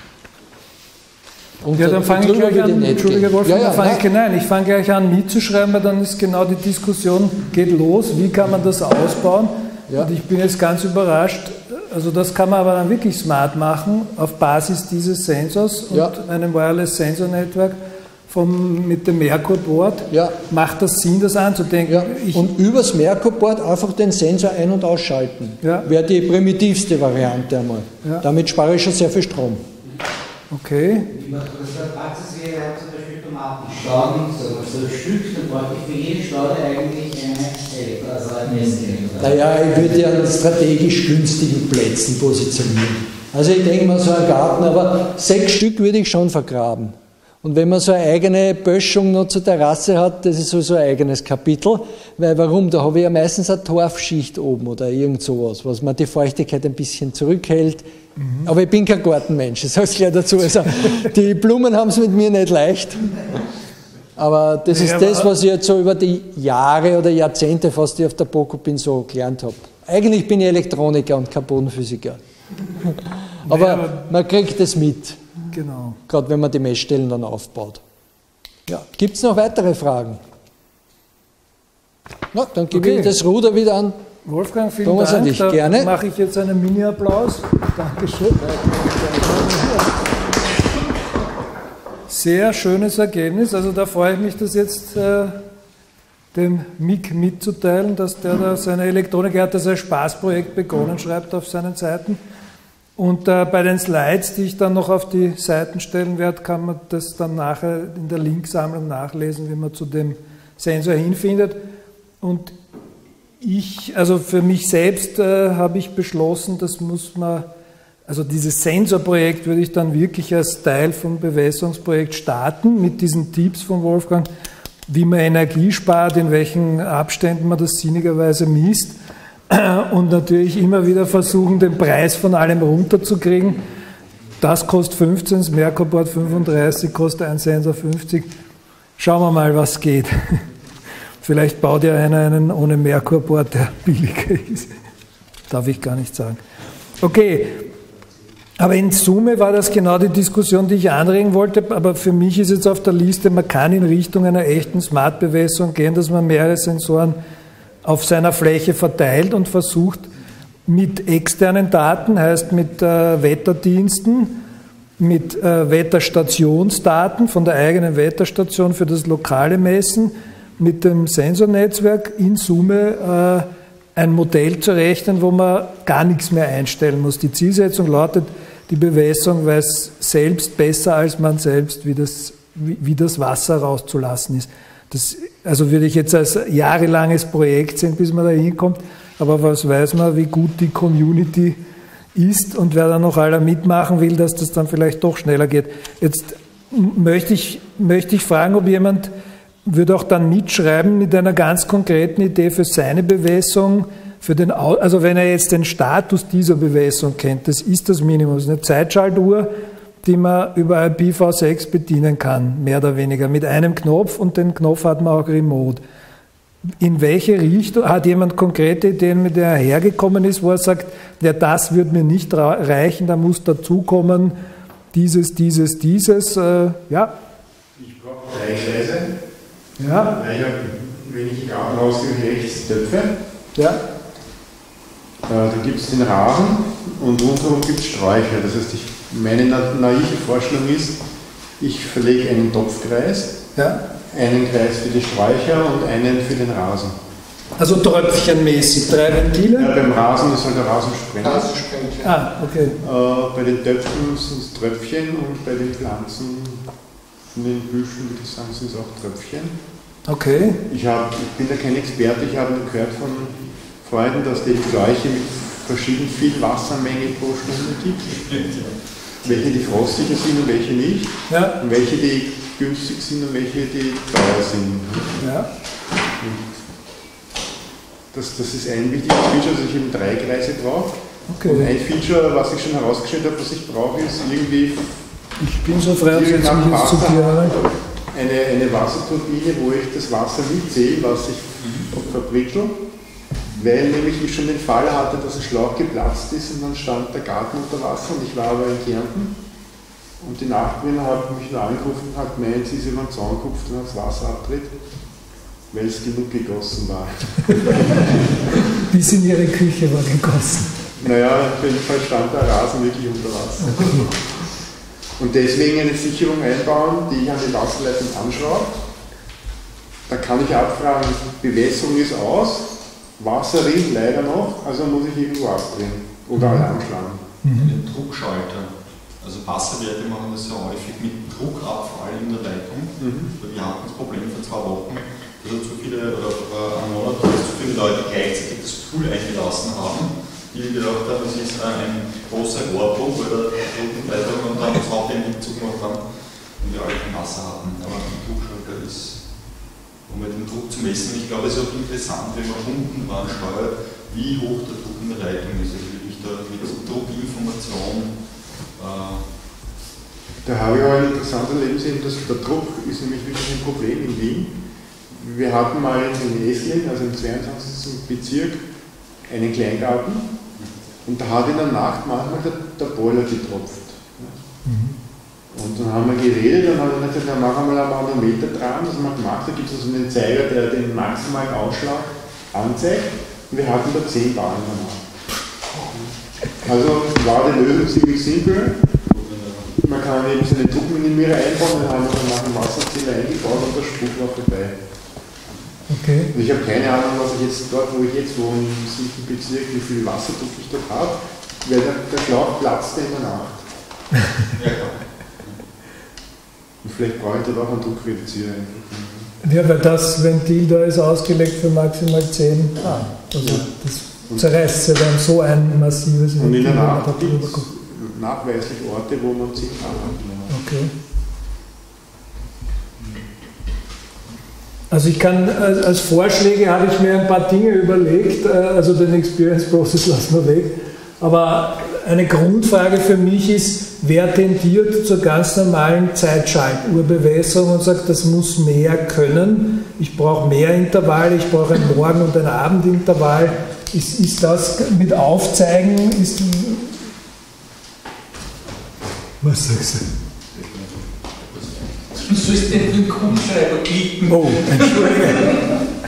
C: Und
A: Ja, dann fange ich
C: drüber
A: gleich
C: würde
A: an,
C: nicht
A: Entschuldige
C: gehen.
A: Wolfgang,
C: Ja,
A: dann fange
C: nein.
A: ich fange gleich an mitzuschreiben, weil dann ist genau die Diskussion, geht los, wie kann man das ausbauen?
C: Ja.
A: Und ich bin jetzt ganz überrascht, also das kann man aber dann wirklich smart machen, auf Basis dieses Sensors und
C: Ja.
A: einem Wireless Sensor Network mit dem Merkur-Board.
C: Ja.
A: Macht das Sinn, das anzudenken?
C: Ja.
A: Ich,
C: Und übers Merkur-Board einfach den Sensor ein- und ausschalten.
A: Ja.
C: Wäre die primitivste Variante einmal.
A: Ja.
C: Damit spare ich schon sehr viel Strom.
A: okay.
D: Wie man das in der Praxis wäre, hat zum Beispiel Tomatenstauden, so ein Stück, dann brauche ich für jede Staude eigentlich ein Messgerät.
C: Naja, ich würde die an strategisch günstigen Plätzen positionieren. Also ich denke mal so einen Garten, aber 6 Stück würde ich schon vergraben. Und wenn man so eine eigene Böschung noch zur Terrasse hat, das ist sowieso ein eigenes Kapitel. Weil warum? Da habe ich ja meistens eine Torfschicht oben oder irgend sowas, was man die Feuchtigkeit ein bisschen zurückhält. Aber ich bin kein Gartenmensch, das sage ich gleich dazu. Also die Blumen haben es mit mir nicht leicht. Aber das ist
A: Ja,
C: das,
A: aber-
C: was ich jetzt so über die Jahre oder Jahrzehnte fast ich auf der BOKU bin so gelernt habe. Eigentlich bin ich Elektroniker und kein Bodenphysiker. Aber man kriegt es mit,
A: Genau.
C: gerade wenn man die Messstellen dann aufbaut. Ja. Gibt es noch weitere Fragen? Na, dann gebe
A: Okay.
C: ich das Ruder wieder an.
A: Wolfgang, vielen
C: Thomas, an
A: Dank.
C: dich.
A: Da
C: Gerne.
A: mache ich jetzt einen Mini-Applaus. Dankeschön. Sehr schönes Ergebnis. Also da freue ich mich, das jetzt dem Mick mitzuteilen, dass der da seine Elektronik, er hat das als Spaßprojekt begonnen, schreibt auf seinen Seiten. Und bei den Slides, die ich dann noch auf die Seiten stellen werde, kann man das dann nachher in der Linksammlung nachlesen, wie man zu dem Sensor hinfindet. Und also für mich selbst habe ich beschlossen, das muss man, also dieses Sensorprojekt würde ich dann wirklich als Teil vom Bewässerungsprojekt starten, mit diesen Tipps von Wolfgang, wie man Energie spart, in welchen Abständen man das sinnigerweise misst. und natürlich immer wieder versuchen, den Preis von allem runterzukriegen. Das kostet 15, das Merkur-Board 35, kostet ein Sensor 50. Schauen wir mal, was geht. Vielleicht baut ja einer einen ohne Merkur-Board, der billiger ist. Darf ich gar nicht sagen. Okay, aber in Summe war das genau die Diskussion, die ich anregen wollte. Aber für mich ist jetzt auf der Liste, man kann in Richtung einer echten Smart-Bewässerung gehen, dass man mehrere Sensoren auf seiner Fläche verteilt und versucht, mit externen Daten, heißt mit Wetterdiensten, mit Wetterstationsdaten von der eigenen Wetterstation für das lokale Messen, mit dem Sensornetzwerk in Summe ein Modell zu rechnen, wo man gar nichts mehr einstellen muss. Die Zielsetzung lautet, die Bewässerung weiß selbst besser als man selbst, wie das Wasser rauszulassen ist. Das also würde ich jetzt als jahrelanges Projekt sehen, bis man da hinkommt. Aber was weiß man, wie gut die Community ist und wer da noch aller mitmachen will, dass das dann vielleicht doch schneller geht. Jetzt möchte ich fragen, ob jemand würde auch dann mitschreiben mit einer ganz konkreten Idee für seine Bewässerung, also wenn er jetzt den Status dieser Bewässerung kennt, das ist das Minimum, das ist eine Zeitschaltuhr, die man über IPv6 bedienen kann, mehr oder weniger, mit einem Knopf, und den Knopf hat man auch remote. In welche Richtung, hat jemand konkrete Ideen, mit der er hergekommen ist, wo er sagt, ja, das wird mir nicht reichen, da muss dazukommen, dieses, ja.
B: Ich brauche 3 Gleise.
A: Ja.
B: Wenn ich im Garten rausgehe, rechts Töpfe.
A: Ja.
B: Da gibt es den Rasen und rundherum gibt es Sträucher. Das heißt, meine naive Vorstellung ist, ich verlege einen Topfkreis,
A: ja,
B: einen Kreis für die Sträucher und einen für den Rasen.
A: Also tröpfchenmäßig, 3 Ventile?
B: Ja, beim Rasen ist halt der Rasensprenger.
A: Ah, okay.
B: Bei den Töpfen sind es Tröpfchen und bei den Pflanzen, von den Büschen, würde ich sagen, sind es auch Tröpfchen.
A: Okay.
B: Ich bin da kein Experte, ich habe gehört von Freunden, dass die Schläuche mit verschieden viel Wassermenge pro Stunde gibt. Welche die frostiger sind und welche nicht. Ja. Und welche die günstig sind und welche die teuer sind.
A: Ja.
B: Das ist ein wichtiges Feature, dass ich eben 3 Kreise brauche.
A: Okay.
B: Und ein Feature, was ich schon herausgestellt habe, was ich brauche, ist irgendwie.
A: Ich bin so frei, dass ich jetzt zu dir
B: eine Wasserturbine, wo ich das Wasser mitzähle, was ich verbrittel. Weil nämlich ich schon den Fall hatte, dass ein Schlauch geplatzt ist und dann stand der Garten unter Wasser und ich war aber in Kärnten. Und die Nachbarin hat mich nur angerufen und hat gemeint, sie ist über den Zaun gehupft und hat das Wasser abgedreht, weil es genug gegossen war.
A: Bis in ihre Küche war gegossen.
B: Naja, auf jeden Fall stand der Rasen wirklich unter Wasser. Okay. Und deswegen eine Sicherung einbauen, die ich an die Wasserleitung anschraube. Da kann ich abfragen, Bewässerung ist aus, Wasser rinnt leider noch, also muss ich irgendwo abdrehen oder Alarm schlagen.
E: Den Druckschalter. Also Wasserwerte machen das sehr häufig mit Druckabfall in der Leitung. Wir hatten das Problem vor 2 Wochen, dass zu viele, oder einen Monat, dass zu viele Leute gleichzeitig das Pool eingelassen haben, die gedacht haben, das ist ein großer Rohrbruch oder Druckleitung und dann das Hauptende zugemacht haben und wir alle kein Wasser hatten. Aber ein Druckschalter ist, um mit dem Druck zu messen. Ich glaube, es ist auch interessant, wenn man unten dran steuert, wie hoch der Druck in der Leitung ist. Also wirklich da mit Druckinformation.
B: Da habe ich auch ein interessantes Erlebnis, dass der Druck ist nämlich wirklich ein Problem in Wien. Wir hatten mal in Esslingen, also im 22. Bezirk, einen Kleingarten und da hat in der Nacht manchmal der Boiler getropft. Und dann haben wir geredet und haben gesagt, ja, machen wir mal einen Manometer dran, das haben wir gemacht, da gibt es also einen Zeiger, der den maximalen Ausschlag anzeigt und wir hatten da 10 Bar in der Nacht. Also war die Lösung ziemlich simpel. Man kann eben so einen Druckminimierer einbauen, dann haben wir dann nach dem Wasserzähler eingebaut und der Spuk war vorbei.
A: Okay.
B: Und ich habe keine Ahnung, was ich jetzt dort, wo ich jetzt wohne, im 7. Bezirk, wie viel Wasserdruck ich dort habe, weil der Schlauch platzte in der Nacht. Und vielleicht brauche ich dort auch einen Druckreduzierer.
A: Ja, weil das Ventil da ist ausgelegt für maximal 10 Bar. Also ja. Das zerreißt ja dann so ein massives Ventil.
B: Und in der Nacht gibt es nachweislich Orte, wo man 10 Bar hat.
A: Okay. Also ich kann, als Vorschläge habe ich mir ein paar Dinge überlegt, also den Experience Process lassen wir weg, aber eine Grundfrage für mich ist, wer tendiert zur ganz normalen Zeitschaltuhrbewässerung und sagt, das muss mehr können, ich brauche mehr Intervalle, ich brauche ein Morgen- und ein Abendintervall, ist das mit Aufzeigen, was sagst du?
F: Du sollst den Kugelschreiber klicken.
A: Oh, Entschuldigung.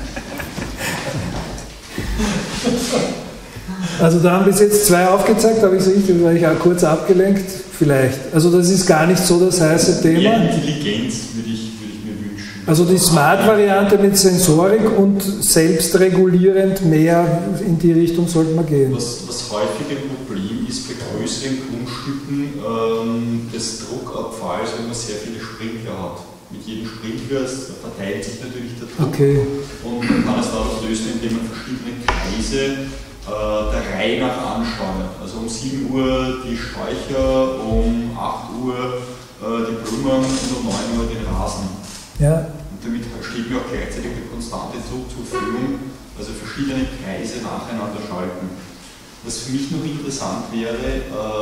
A: Also da haben bis jetzt 2 aufgezeigt, habe ich es richtig, war ich auch kurz abgelenkt? Vielleicht. Also das ist gar nicht so das heiße Thema.
E: Mehr Intelligenz würde ich mir wünschen.
A: Also die Smart-Variante mit Sensorik und selbstregulierend mehr in die Richtung sollte man gehen.
E: Was häufig ein Problem ist bei größeren Grundstücken des Druckabfalls, wenn man sehr viele Sprinkler hat. Mit jedem Sprinkler verteilt sich natürlich der Druck.
A: Okay.
E: Und man kann es daraus lösen, indem man verschiedene Kreise der Reihe nach ansteuert. Also um 7 Uhr die Sträucher, um 8 Uhr die Blumen und um 9 Uhr den Rasen.
A: Ja.
E: Und damit steht mir auch gleichzeitig eine konstante Druck zur Verfügung, also verschiedene Kreise nacheinander schalten. Was für mich noch interessant wäre,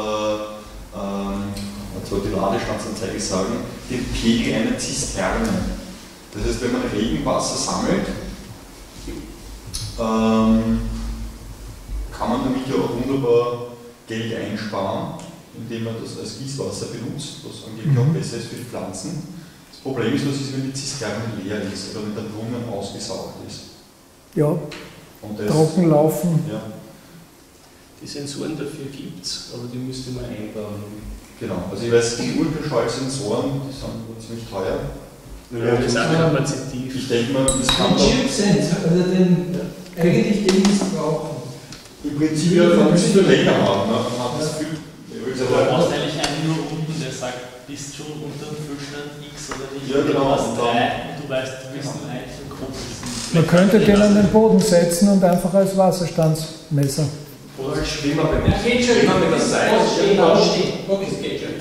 E: jetzt wollte die Ladestandsanzeige sagen, den Pegel einer Zisterne. Das heißt, wenn man Regenwasser sammelt, kann man damit ja auch wunderbar Geld einsparen, indem man das als Gießwasser benutzt, was angeblich auch besser ist für die Pflanzen. Das Problem ist, was ist, wenn die Zisterne leer ist oder wenn der Brunnen ausgesaugt ist.
A: Ja,
E: Und das,
A: trocken laufen.
E: ja,
F: Die Sensoren dafür gibt es, aber die müsste man einbauen.
E: genau. Also ich weiß, die Ultraschallsensoren, die sind ziemlich teuer.
F: Ja, das ist auch kapazitiv.
E: Ich denke mal, das kann
C: Den
E: man
C: Chipsensor, also eigentlich den nicht brauchen.
E: im Prinzip ja man müsste länger haben. Ne? Man hat das Gefühl,
G: Du brauchst eigentlich einen nur unten, der sagt, bist schon unter dem Füllstand X oder nicht.
E: Ja, genau.
G: Du hast 3 und du weißt, du willst nur einen für den Kopf wissen.
A: Man könnte den an den Boden setzen und einfach als Wasserstandsmesser.
F: Oder als Schwimmerbewegung.
C: Ja, geht schon.
F: Schwimmer mit der Seite.
C: Stehen, aufstehen.
F: Das geht schon.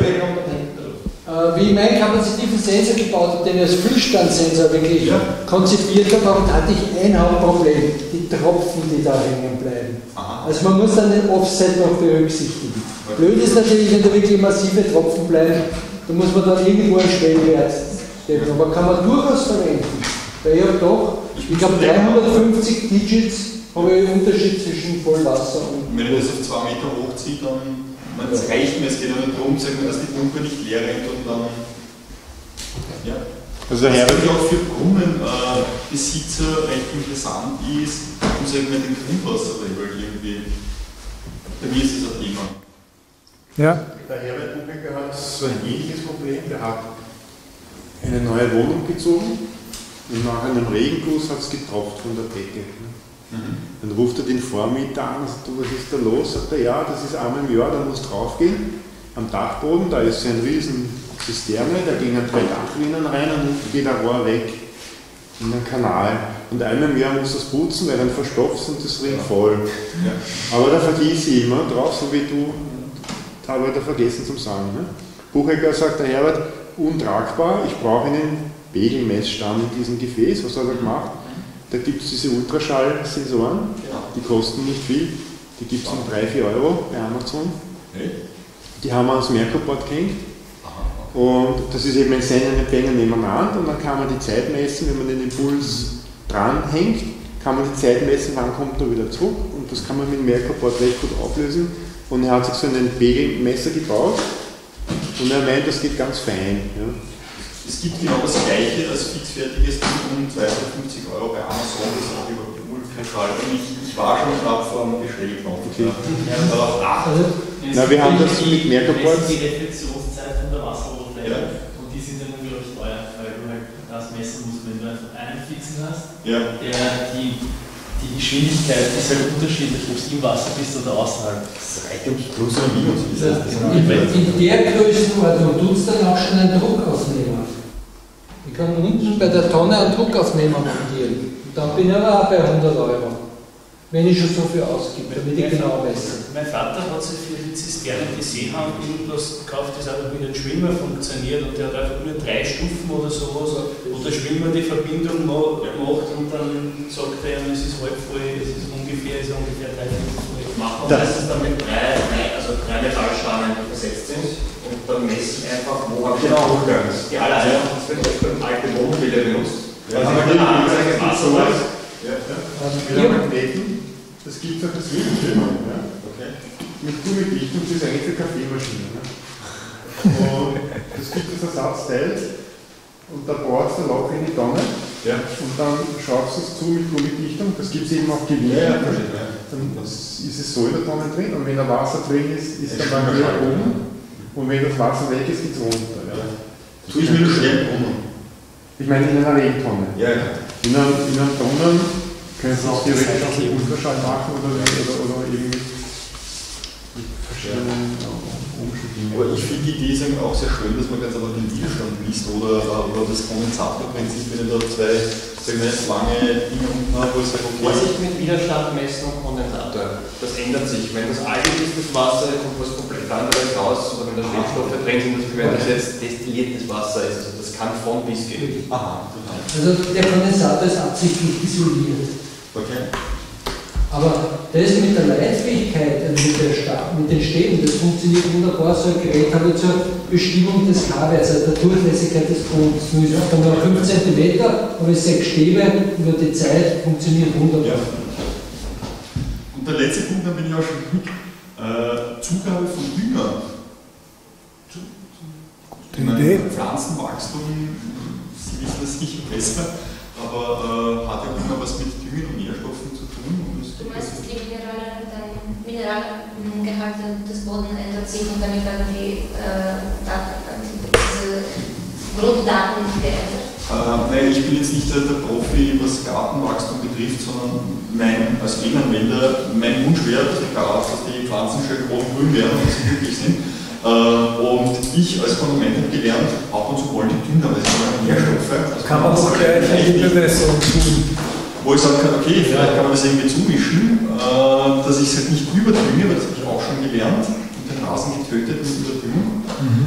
C: Wie ich meinen kapazitiven Sensor gebaut habe, den ich als Füllstandsensor wirklich konzipiert habe, da hatte ich ein Hauptproblem, die Tropfen, die da hängen bleiben.
E: Aha.
C: Also man muss dann den Offset noch berücksichtigen. Blöd ist natürlich, wenn da wirklich massive Tropfen bleiben, da muss man dann irgendwo einen Schwellwert stellen, aber kann man durchaus verwenden. Weil ich habe doch, ich glaube 350 Digits habe ich einen Unterschied zwischen Vollwasser und...
E: wenn ich das auf 2 Meter hochziehe, dann das reicht mir, es geht ja nicht darum, dass die Pumpe nicht leer rennt und dann. Ja.
B: Also der
E: Was
B: Herbert,
E: auch für Brunnenbesitzer recht interessant ist, um sagen wir den Grundwasserlevel irgendwie. Bei mir ist das ein Thema.
A: Ja.
B: der Herbert Bubecker hat so ein ähnliches Problem. Der hat eine neue Wohnung bezogen und nach einem Regenguss hat es getropft von der Decke. Dann ruft er den Vormieter an und sagt, du, was ist da los? Sagt er, ja, das ist einmal im Jahr, da muss draufgehen. Am Dachboden, da ist so eine riesen Zisterne, da gehen 3 Dachrinnen rein und geht ein Rohr weg in den Kanal. Und einmal im Jahr muss das putzen, weil dann verstopft und das Ring voll.
E: Ja.
B: Aber da vergieße ich immer drauf, so wie du, da habe ich da vergessen zum Sagen. Ne? Buchecker sagt, der Herbert, untragbar, ich brauche einen Pegelmessstand in diesem Gefäß. Was hat er gemacht? Da gibt es diese Ultraschallsensoren, die kosten nicht viel, die gibt es um 3-4 Euro bei Amazon. Die haben wir ans Merkur-Board gehängt und das ist eben ein Sender und Empfänger nebeneinander und dann kann man die Zeit messen, wenn man den Impuls dranhängt, kann man die Zeit messen, wann kommt er wieder zurück und das kann man mit dem Merkur-Board recht gut auflösen und er hat sich so einen Pegelmesser gebaut und er meint, das geht ganz fein. Ja.
E: Es gibt genau das gleiche als fixfertiges Ding um 250 Euro bei Amazon, das ist über Ultraschall. Ich war schon knapp vor dem Bestellt noch.
B: Okay.
E: Ja, darauf achten.
B: Na, wir haben das mit Merkur-Board.
G: Die Reflexionszeit von der Wasseroberfläche und die sind dann unglaublich teuer, weil du halt das messen musst, wenn du einfach einen Fixen hast.
E: Ja.
G: Die Geschwindigkeit ist halt unterschiedlich, ob du im Wasser bist oder außerhalb.
E: Das reicht um Plus und Minus.
C: In der Größenordnung tut es dann auch schon einen Druckaufnehmer. Ich kann unten bei der Tonne einen Druckaufnehmer montieren. Und dann bin ich aber auch bei 100 Euro. wenn ich schon so viel ausgebe, damit ich genau weiß.
F: Mein Vater hat sich für die Zisterne, die Seehand, irgendwas gekauft, das einfach mit einem Schwimmer funktioniert und der hat einfach nur 3 Stufen oder sowas, wo der Schwimmer die Verbindung macht und dann sagt er, es ist halb voll, es ist ungefähr 3 voll.
E: Macht man meistens dann mit 3 Metallstangen, die versetzt sind und dann messen einfach, wo habe ich den Durchgang. Die allereinfachsten wird oft beim alten Wohnbilder benutzt.
B: Ja, Magneten, das gibt es auch das Wirbelschirm. Ja? Okay. Mit Gummidichtung, das ist eigentlich für Kaffeemaschine. Ne? Und das gibt es als Ersatzteil und da bohrst du ein Loch in die Tonne und dann schraubst du es zu mit Gummidichtung, das gibt es eben auch Gewinde. Dann ist es so in der Tonne drin und wenn da Wasser drin ist, ist dann wieder oben und wenn das Wasser weg ist, geht es runter. Ja.
E: Tue ich mir nur schwer im
B: Ich meine in einer Regentonne.
E: Ja.
B: In einem Tonnen können Sie auch theoretisch auch mit Ultraschall machen oder eben mit verschiedenen Umschlägen.
E: Aber ich finde die Idee auch sehr schön, dass man ganz einfach den Widerstand misst oder das Kondensatorprinzip, wenn ich da 2 lange Dinge unten habe, wo ich sage, okay.
H: Vorsicht mit Widerstand messen und Kondensator. Das ändert sich. Wenn das alt ist, das Wasser, kommt was komplett anderes raus, oder wenn da Schwebstoffe drin sind, wenn das jetzt destilliertes Wasser ist. Also das kann von bis gehen.
E: Aha.
C: Also der Kondensator ist absichtlich isoliert.
E: Okay.
C: Aber das mit der Leitfähigkeit, mit den Stäben, das funktioniert wunderbar. So ein Gerät habe ich zur Bestimmung des K-Werts, also der Durchlässigkeit des Bodens. Nur ist dann nur 5 cm, aber 6 Stäbe über die Zeit funktioniert wunderbar.
E: Ja. Und der letzte Punkt, da bin ich auch schon mit. Zugabe von Dünger. Pflanzenwachstum, Sie wissen das sicher besser, aber hat ja immer was mit Düngen und Nährstoffen zu tun.
I: Du meinst, die Mineralgehalt des Bodens ändert sich und damit werden die Grunddaten geändert?
E: Nein, ich bin jetzt nicht der Profi, was Gartenwachstum betrifft, sondern als Genanwender, mein Wunsch wäre, dass die Pflanzen schön grün werden und sie glücklich sind. Und ich als Konsument habe gelernt, ab und zu wollen die Dünger, weil sie haben Nährstoffe.
A: Das kann man doch gleich in die Bewässerung tun.
E: Wo ich sagen kann, okay, vielleicht kann man das irgendwie zumischen, dass ich es halt nicht überdünge, weil das habe ich auch schon gelernt, und den Rasen getötet mit Überdüngung.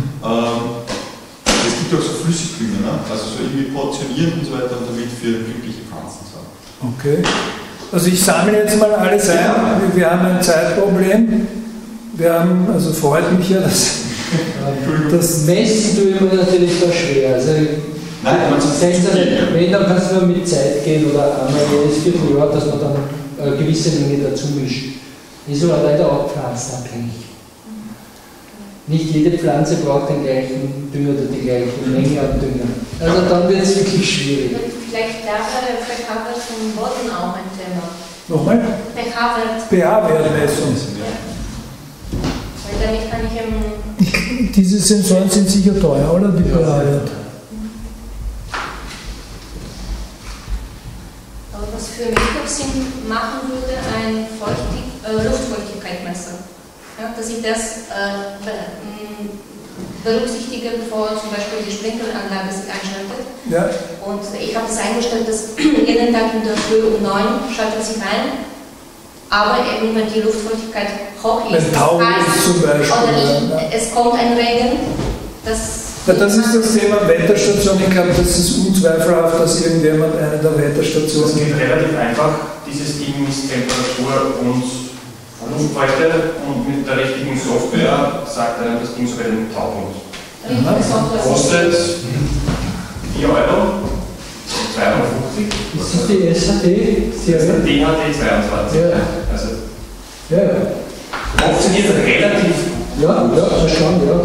E: Es gibt auch so Flüssigdünger, ne? Also so irgendwie portionieren und so weiter und damit für glückliche Pflanzen sorgen.
A: Okay. Also ich sammle jetzt mal alles ein. Wir haben ein Zeitproblem. Wir haben, also freut mich ja, dass das
C: Messen tue ich mir natürlich da schwer. Also, wenn, dann kannst du nur mit Zeit gehen oder einmal jedes Vierteljahr, dass man dann eine gewisse Menge dazu mischt. Ist aber leider auch pflanzenabhängig. Nicht jede Pflanze braucht den gleichen Dünger oder die gleiche Menge an Dünger. Also dann wird es wirklich schwierig.
I: Vielleicht wäre pH-Wert vom Boden auch ein Thema.
A: Nochmal?
I: pH-Wert.
A: pH-Wertmessung.
I: Ja. Weil damit kann ich
A: Diese Sensoren sind sicher teuer, oder? Die pH-Wert.
I: Aber was für mich auch Sinn machen würde, ein Luftfeuchtigkeitsmesser. Ja, dass ich das berücksichtige, bevor zum Beispiel die Sprinkleranlage sich einschaltet. Ja. Und ich habe es eingestellt, dass jeden Tag in der Früh um 9 schaltet sich ein, aber eben wenn die Luftfeuchtigkeit hoch ist,
A: zum Beispiel,
I: es kommt ein Regen, das
A: ist das Thema Wetterstation. Ich glaube, das ist unzweifelhaft, dass irgendjemand eine der Wetterstationen.
H: Es geht relativ einfach. Dieses Ding misst Temperatur und Luftfeuchte und mit der richtigen Software sagt er das Ding sogar den Taupunkt. Kostet 4 Euro, 250.
C: Das ist die SHD-Serie.
H: Das ist der DHT22.
C: Ja.
H: Also,
C: ja.
H: Funktioniert relativ gut.
C: Ja, schon, ja.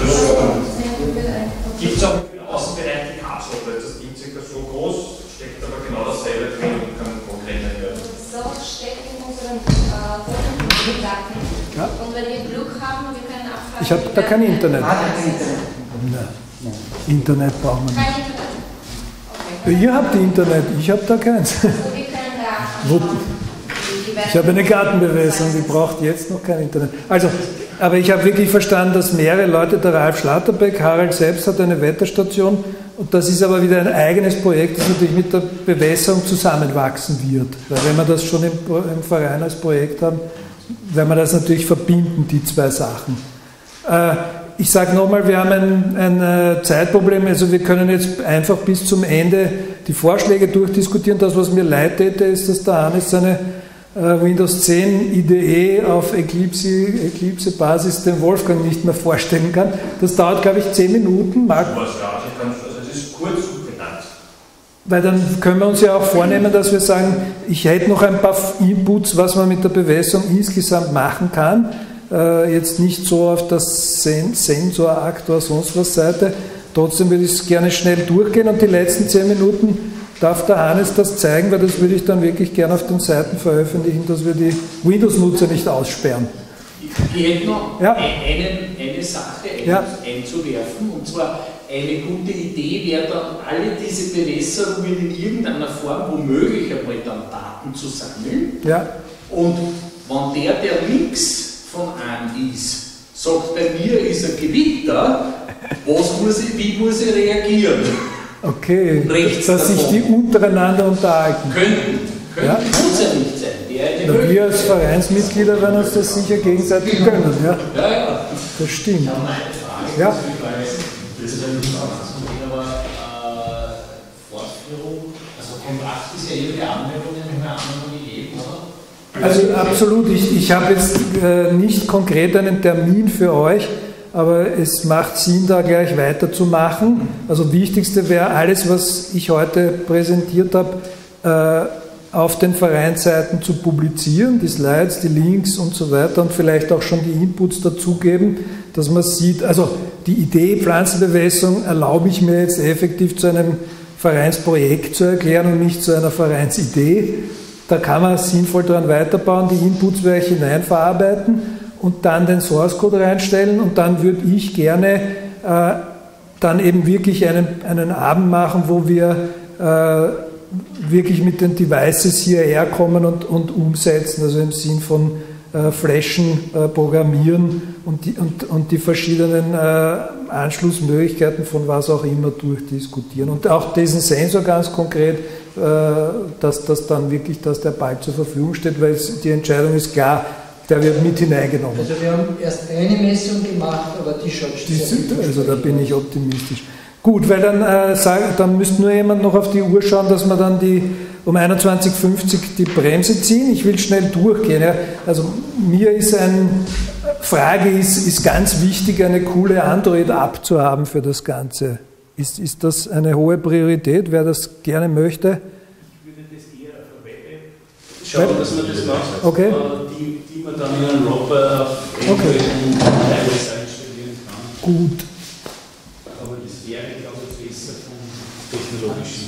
H: Gibt es auch im Außenbereich die K-Software. Das Ding ist circa so groß, steckt aber genau dasselbe drin und kann konkret werden.
I: So steht in unseren Daten.
A: Ja.
I: Und wenn wir Glück haben, wir können abfragen.
A: Ich habe da kein Internet.
I: Nein.
A: Internet braucht man
I: Kein
A: nicht.
I: Internet? Okay.
A: Ihr habt Internet, ich habe da keins.
I: Also wir können da anschauen.
A: Ich habe eine Gartenbewässerung, die braucht jetzt noch kein Internet. Also, aber ich habe wirklich verstanden, dass mehrere Leute, der Ralf Schlatterbeck, Harald selbst hat eine Wetterstation Und das ist aber wieder ein eigenes Projekt, das natürlich mit der Bewässerung zusammenwachsen wird. Weil wenn wir das schon im Verein als Projekt haben, werden wir das natürlich verbinden, die zwei Sachen. Ich sage nochmal, wir haben ein Zeitproblem, also wir können jetzt einfach bis zum Ende die Vorschläge durchdiskutieren. Das, was mir leid täte, ist, dass der Hannes seine Windows 10 IDE auf Eclipse-Basis dem Wolfgang nicht mehr vorstellen kann. Das dauert, glaube ich, 10 Minuten. Marc?
H: Das ist kurz und benannt.
A: Weil dann können wir uns ja auch vornehmen, dass wir sagen, ich hätte noch ein paar Inputs, was man mit der Bewässerung insgesamt machen kann. Jetzt nicht so auf das Sensor, Aktor, sonst was Seite. Trotzdem würde ich es gerne schnell durchgehen und die letzten 10 Minuten darf der Hannes das zeigen, weil das würde ich dann wirklich gerne auf den Seiten veröffentlichen, dass wir die Windows-Nutzer nicht aussperren.
J: Ich hätte noch eine Sache einzuwerfen, und zwar eine gute Idee wäre dann, alle diese Bewässerungen in irgendeiner Form womöglich einmal dann Daten zu sammeln.
A: Ja.
J: Und wenn der links von einem ist, sagt, bei mir ist ein Gewitter, wie muss ich reagieren?
A: Okay, dass sich die untereinander unterhalten.
J: Könnten,
A: ja?
J: Muss ja nicht sein.
A: Wir als Vereinsmitglieder werden uns das sicher gegenseitig gönnen. Ja?
J: Ja.
A: Das stimmt.
G: Ich habe eine Frage.
A: Ja.
G: Das ist ein aber Fortführung, also Kontrakt ist ja jede Anmeldung in einer anderen gegeben, oder?
A: Also absolut, ich habe jetzt nicht konkret einen Termin für euch, aber es macht Sinn, da gleich weiterzumachen. Also wichtigste wäre, alles, was ich heute präsentiert habe, auf den Vereinsseiten zu publizieren, die Slides, die Links und so weiter und vielleicht auch schon die Inputs dazugeben, dass man sieht, also die Idee Pflanzenbewässerung erlaube ich mir jetzt effektiv zu einem Vereinsprojekt zu erklären und nicht zu einer Vereinsidee. Da kann man sinnvoll daran weiterbauen, die Inputs werde ich hineinverarbeiten und dann den Source Code reinstellen und dann würde ich gerne dann eben wirklich einen Abend machen, wo wir wirklich mit den Devices hierher kommen und umsetzen, also im Sinn von Flashen, Programmieren und die verschiedenen Anschlussmöglichkeiten von was auch immer durchdiskutieren. Und auch diesen Sensor ganz konkret, dass der bald zur Verfügung steht, weil die Entscheidung ist klar, der wird mit hineingenommen.
C: Also wir haben erst eine Messung gemacht, aber die schaut schon.
A: Also da bin ich optimistisch. Gut, weil dann müsste nur jemand noch auf die Uhr schauen, dass wir dann um 21.50 Uhr die Bremse ziehen. Ich will schnell durchgehen. Ja. Also mir ist Frage ist ganz wichtig, eine coole Android-App zu haben für das Ganze. Ist das eine hohe Priorität, wer das gerne möchte?
F: Ich würde das eher auf eine Web-App schauen, dass man das macht,
A: okay.
F: Die man dann in einen Robber auf irgendwelchen iOS installieren kann.
A: Gut.
F: Aber das wäre, glaube ich, besser vom technologischen.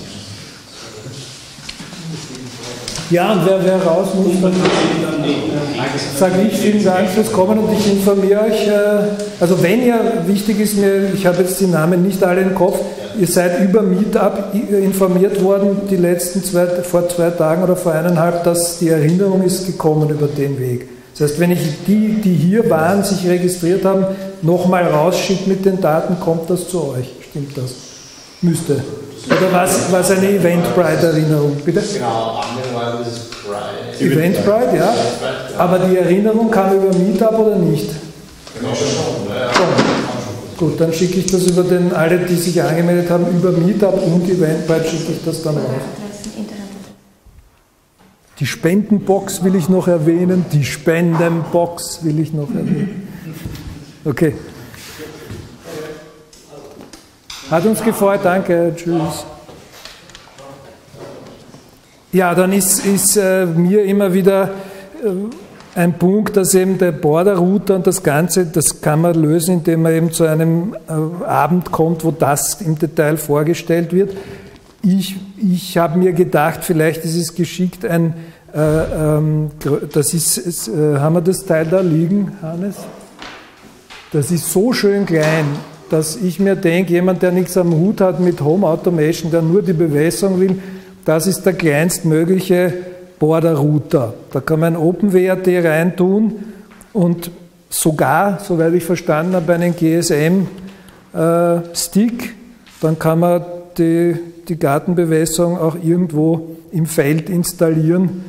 A: Ja, und wer raus muss, dann sage ich vielen Dank fürs Kommen und ich informiere euch, also wenn ihr, wichtig ist mir, ich habe jetzt die Namen nicht alle im Kopf, ihr seid über Meetup informiert worden, vor 2 Tagen oder vor 1,5, dass die Erinnerung ist gekommen über den Weg. Das heißt, wenn ich die hier waren, sich registriert haben, nochmal rausschicke mit den Daten, kommt das zu euch. Stimmt das? Müsste. Oder was eine Eventbrite-Erinnerung? Bitte?
G: Genau, Anmeldung ist Brite.
A: Eventbrite, ja. Aber die Erinnerung kam über Meetup oder nicht?
G: Genau, schon.
A: Gut, dann schicke ich das über alle, die sich angemeldet haben, über Meetup und Eventbrite schicke ich das dann raus. Die Spendenbox will ich noch erwähnen. Okay. Hat uns gefreut, danke, tschüss. Ja, dann ist mir immer wieder ein Punkt, dass eben der Border-Router und das Ganze, das kann man lösen, indem man eben zu einem Abend kommt, wo das im Detail vorgestellt wird. Ich habe mir gedacht, vielleicht ist es geschickt, haben wir das Teil da liegen, Hannes? Das ist so schön klein, dass ich mir denke, jemand, der nichts am Hut hat mit Home Automation, der nur die Bewässerung will, das ist der kleinstmögliche Border-Router. Da kann man ein OpenWrt reintun und sogar, soweit ich verstanden habe, einen GSM-Stick. Dann kann man die Gartenbewässerung auch irgendwo im Feld installieren,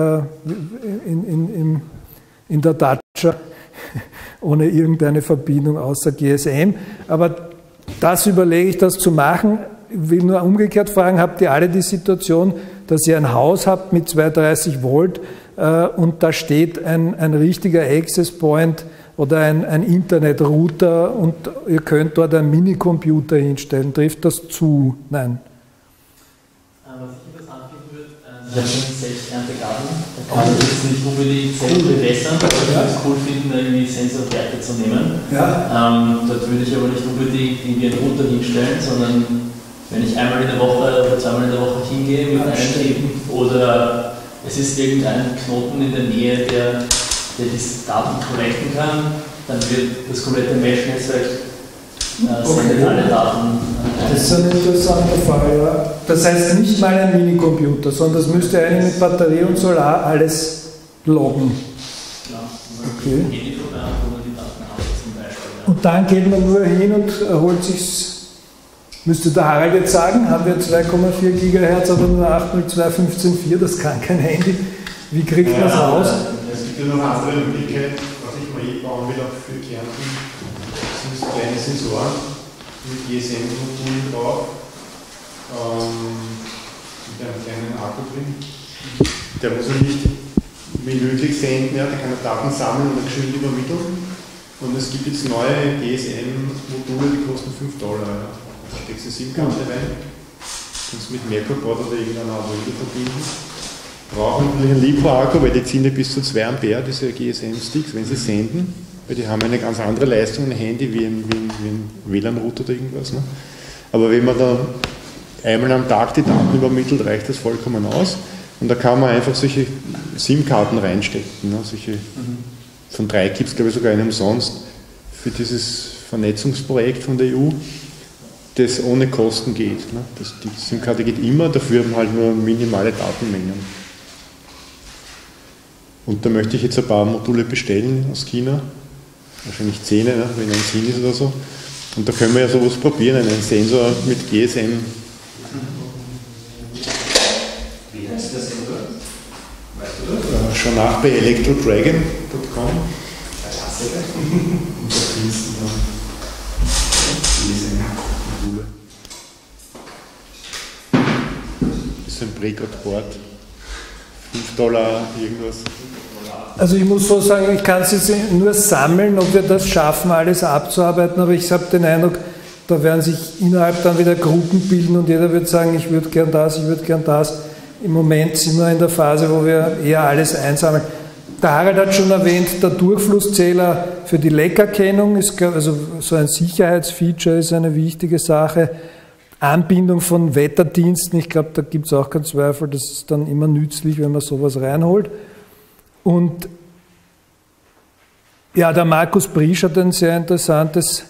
A: in der Datscha, ohne irgendeine Verbindung außer GSM. Aber das überlege ich, das zu machen. Ich will nur umgekehrt fragen, habt ihr alle die Situation, dass ihr ein Haus habt mit 230 Volt und da steht ein richtiger Access Point oder ein Internetrouter und ihr könnt dort einen Minicomputer hinstellen. Trifft das zu? Nein.
G: Was ich interessant finden würde, ich habe schon Selbsterntegarten, da kann man jetzt nicht unbedingt selbst bewässern, aber ich würde es cool finden, irgendwie Sensorwerte zu nehmen. Ja. Dort würde ich aber nicht unbedingt irgendwie einen Router hinstellen, sondern wenn ich einmal in der Woche oder zweimal in der Woche hingehe mit einem Typen oder es ist irgendein Knoten in der Nähe, der diese Daten collecten kann, dann wird das komplette Mesh-Netzwerk sendet alle Daten.
A: Das ist ein interessanter Fall, ja. Das heißt nicht mal ein Minicomputer, sondern das müsste eigentlich mit Batterie und Solar alles loggen.
G: Ja,
A: okay.
G: die Daten haben zum Beispiel.
A: Und dann geht man nur hin und holt sich's. Müsste der Harald jetzt sagen, haben wir 2,4 GHz, aber nur 802.15.4, das kann kein Handy. Wie kriegt man das raus?
B: Es gibt ja noch eine andere Möglichkeit, was ich mal bauen will, auch für Kärnten. Das sind kleine Sensoren mit GSM-Modulen drauf, mit einem kleinen Akku drin. Der muss ja nicht minütlich senden, ja, der kann Daten sammeln und geschwind übermitteln. Und es gibt jetzt neue GSM-Module, die kosten $5. Ja. Da steckst du SIM-Karte rein, kannst mit Merkur-Board oder irgendeiner Arduino verbinden. Brauchen natürlich einen Lipo-Akku, weil die ziehen ja bis zu 2 Ampere, diese GSM-Sticks, wenn sie senden, weil die haben eine ganz andere Leistung in ein Handy wie ein WLAN-Router oder irgendwas. Ne? Aber wenn man da einmal am Tag die Daten übermittelt, reicht das vollkommen aus. Und da kann man einfach solche SIM-Karten reinstecken. Ne? Solche, von 3 gibt es, glaube ich, sogar einen umsonst für dieses Vernetzungsprojekt von der EU, das ohne Kosten geht. Ne? Die SIM-Karte geht immer, dafür haben halt nur minimale Datenmengen. Und da möchte ich jetzt ein paar Module bestellen aus China, wahrscheinlich 10, ne? Wenn ein 10 ist oder so. Und da können wir ja sowas probieren, einen Sensor mit GSM.
E: Wie heißt der Sensor? Weißt du das?
B: Schon nach bei electrodragon.com.
E: Der Klassiker. Und da findest du dann GSM-Module.
B: Das ist ein Prägradboard. $5 irgendwas.
A: Also ich muss so sagen, ich kann es jetzt nur sammeln, ob wir das schaffen, alles abzuarbeiten, aber ich habe den Eindruck, da werden sich innerhalb dann wieder Gruppen bilden und jeder wird sagen, ich würde gern das, ich würde gern das. Im Moment sind wir in der Phase, wo wir eher alles einsammeln. Der Harald hat schon erwähnt, der Durchflusszähler für die Leckerkennung ist, also so ein Sicherheitsfeature ist eine wichtige Sache. Anbindung von Wetterdiensten, ich glaube, da gibt es auch keinen Zweifel, das ist dann immer nützlich, wenn man sowas reinholt. Und ja, der Markus Briesch hat ein sehr interessantes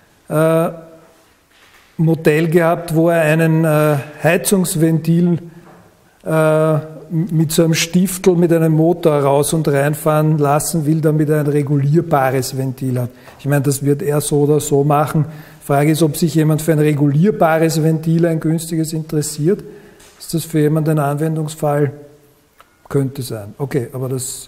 A: Modell gehabt, wo er einen Heizungsventil mit so einem Stiftel mit einem Motor raus und reinfahren lassen will, damit er ein regulierbares Ventil hat. Ich meine, das wird er so oder so machen. Frage ist, ob sich jemand für ein regulierbares Ventil, ein günstiges, interessiert. Ist das für jemanden ein Anwendungsfall? Könnte sein. Okay, aber das...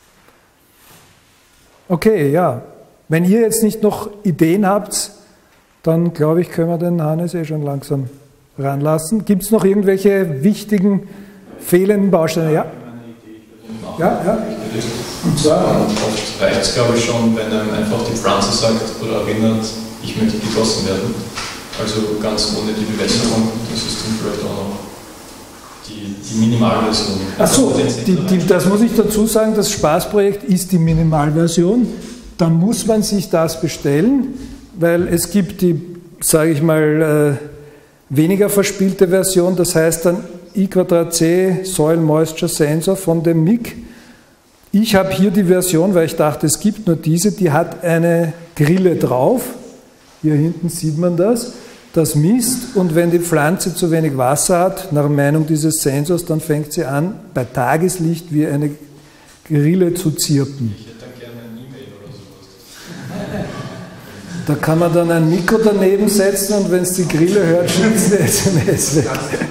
A: Okay, ja. Wenn ihr jetzt nicht noch Ideen habt, dann glaube ich, können wir den Hannes schon langsam ranlassen. Gibt es noch irgendwelche wichtigen, fehlenden Bausteine? Ja? Ja.
K: Und zwar, oft reicht es, glaube ich, schon, wenn einem einfach die Pflanze sagt oder erinnert, ich möchte gegossen werden. Also ganz ohne die Bewässerung, das ist dann vielleicht auch noch die Minimalversion.
A: Achso, das muss ich dazu sagen, das Spaßprojekt ist die Minimalversion. Dann muss man sich das bestellen, weil es gibt die, sage ich mal, weniger verspielte Version, das heißt dann I2C Soil Moisture Sensor von dem MIG. Ich habe hier die Version, weil ich dachte, es gibt nur diese, die hat eine Grille drauf. Hier hinten sieht man das. Das misst und wenn die Pflanze zu wenig Wasser hat, nach Meinung dieses Sensors, dann fängt sie an, bei Tageslicht wie eine Grille zu zirpen.
K: Ich hätte dann gerne eine E-Mail oder
A: Da kann man dann ein Mikro daneben setzen und wenn es die Grille hört, schickt es eine SMS weg.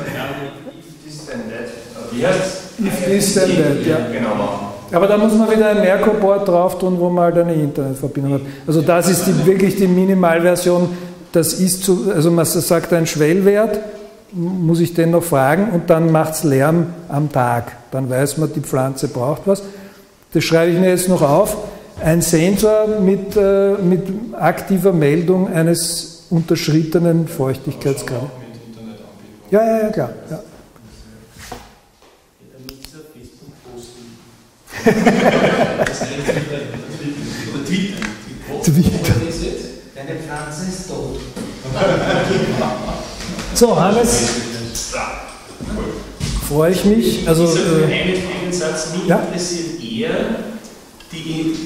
A: If this then that, ja. Aber da muss man wieder ein Merkur-Board drauf tun, wo man halt eine Internetverbindung hat. Also das ist wirklich die Minimalversion. Das ist also man sagt ein Schwellwert, muss ich den noch fragen und dann macht es Lärm am Tag. Dann weiß man, die Pflanze braucht was. Das schreibe ich mir jetzt noch auf. Ein Sensor mit aktiver Meldung eines unterschrittenen Feuchtigkeitsgrads. Ja, klar. Ja. Twitter.
D: Deine Pflanze ist tot.
A: So, Hannes, freue ich mich. Also,
F: einen Satz, mich interessiert eher die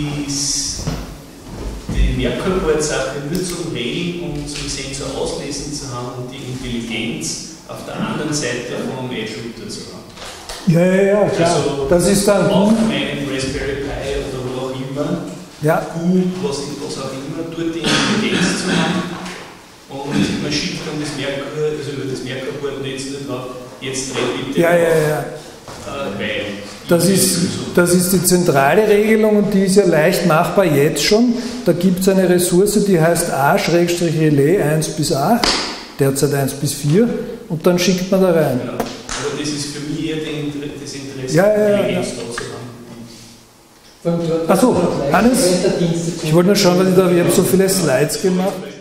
F: Merkur-Board-Sache nur zum Wählen und zum Sensor auslesen zu haben und die Intelligenz auf der anderen Seite vom Edge-Router zu haben.
A: Ja, klar. Also, das ist dann
F: auf meinem Raspberry Pi oder wo auch immer, gut, was auch immer, dort die Intelligenz zu haben. Und man schickt dann das Merkur, also über das Merkur-Board-Netz nur drauf, jetzt red bitte
A: Das ist die zentrale Regelung und die ist ja leicht machbar jetzt schon. Da gibt es eine Ressource, die heißt A-Relais 1 bis 8, derzeit 1 bis 4 und dann schickt man da rein.
F: Ja, aber das ist für mich eher das Interesse, Intelligenz da zu haben.
A: Achso, Hannes, ich wollte nur schauen, weil ich habe so viele Slides gemacht.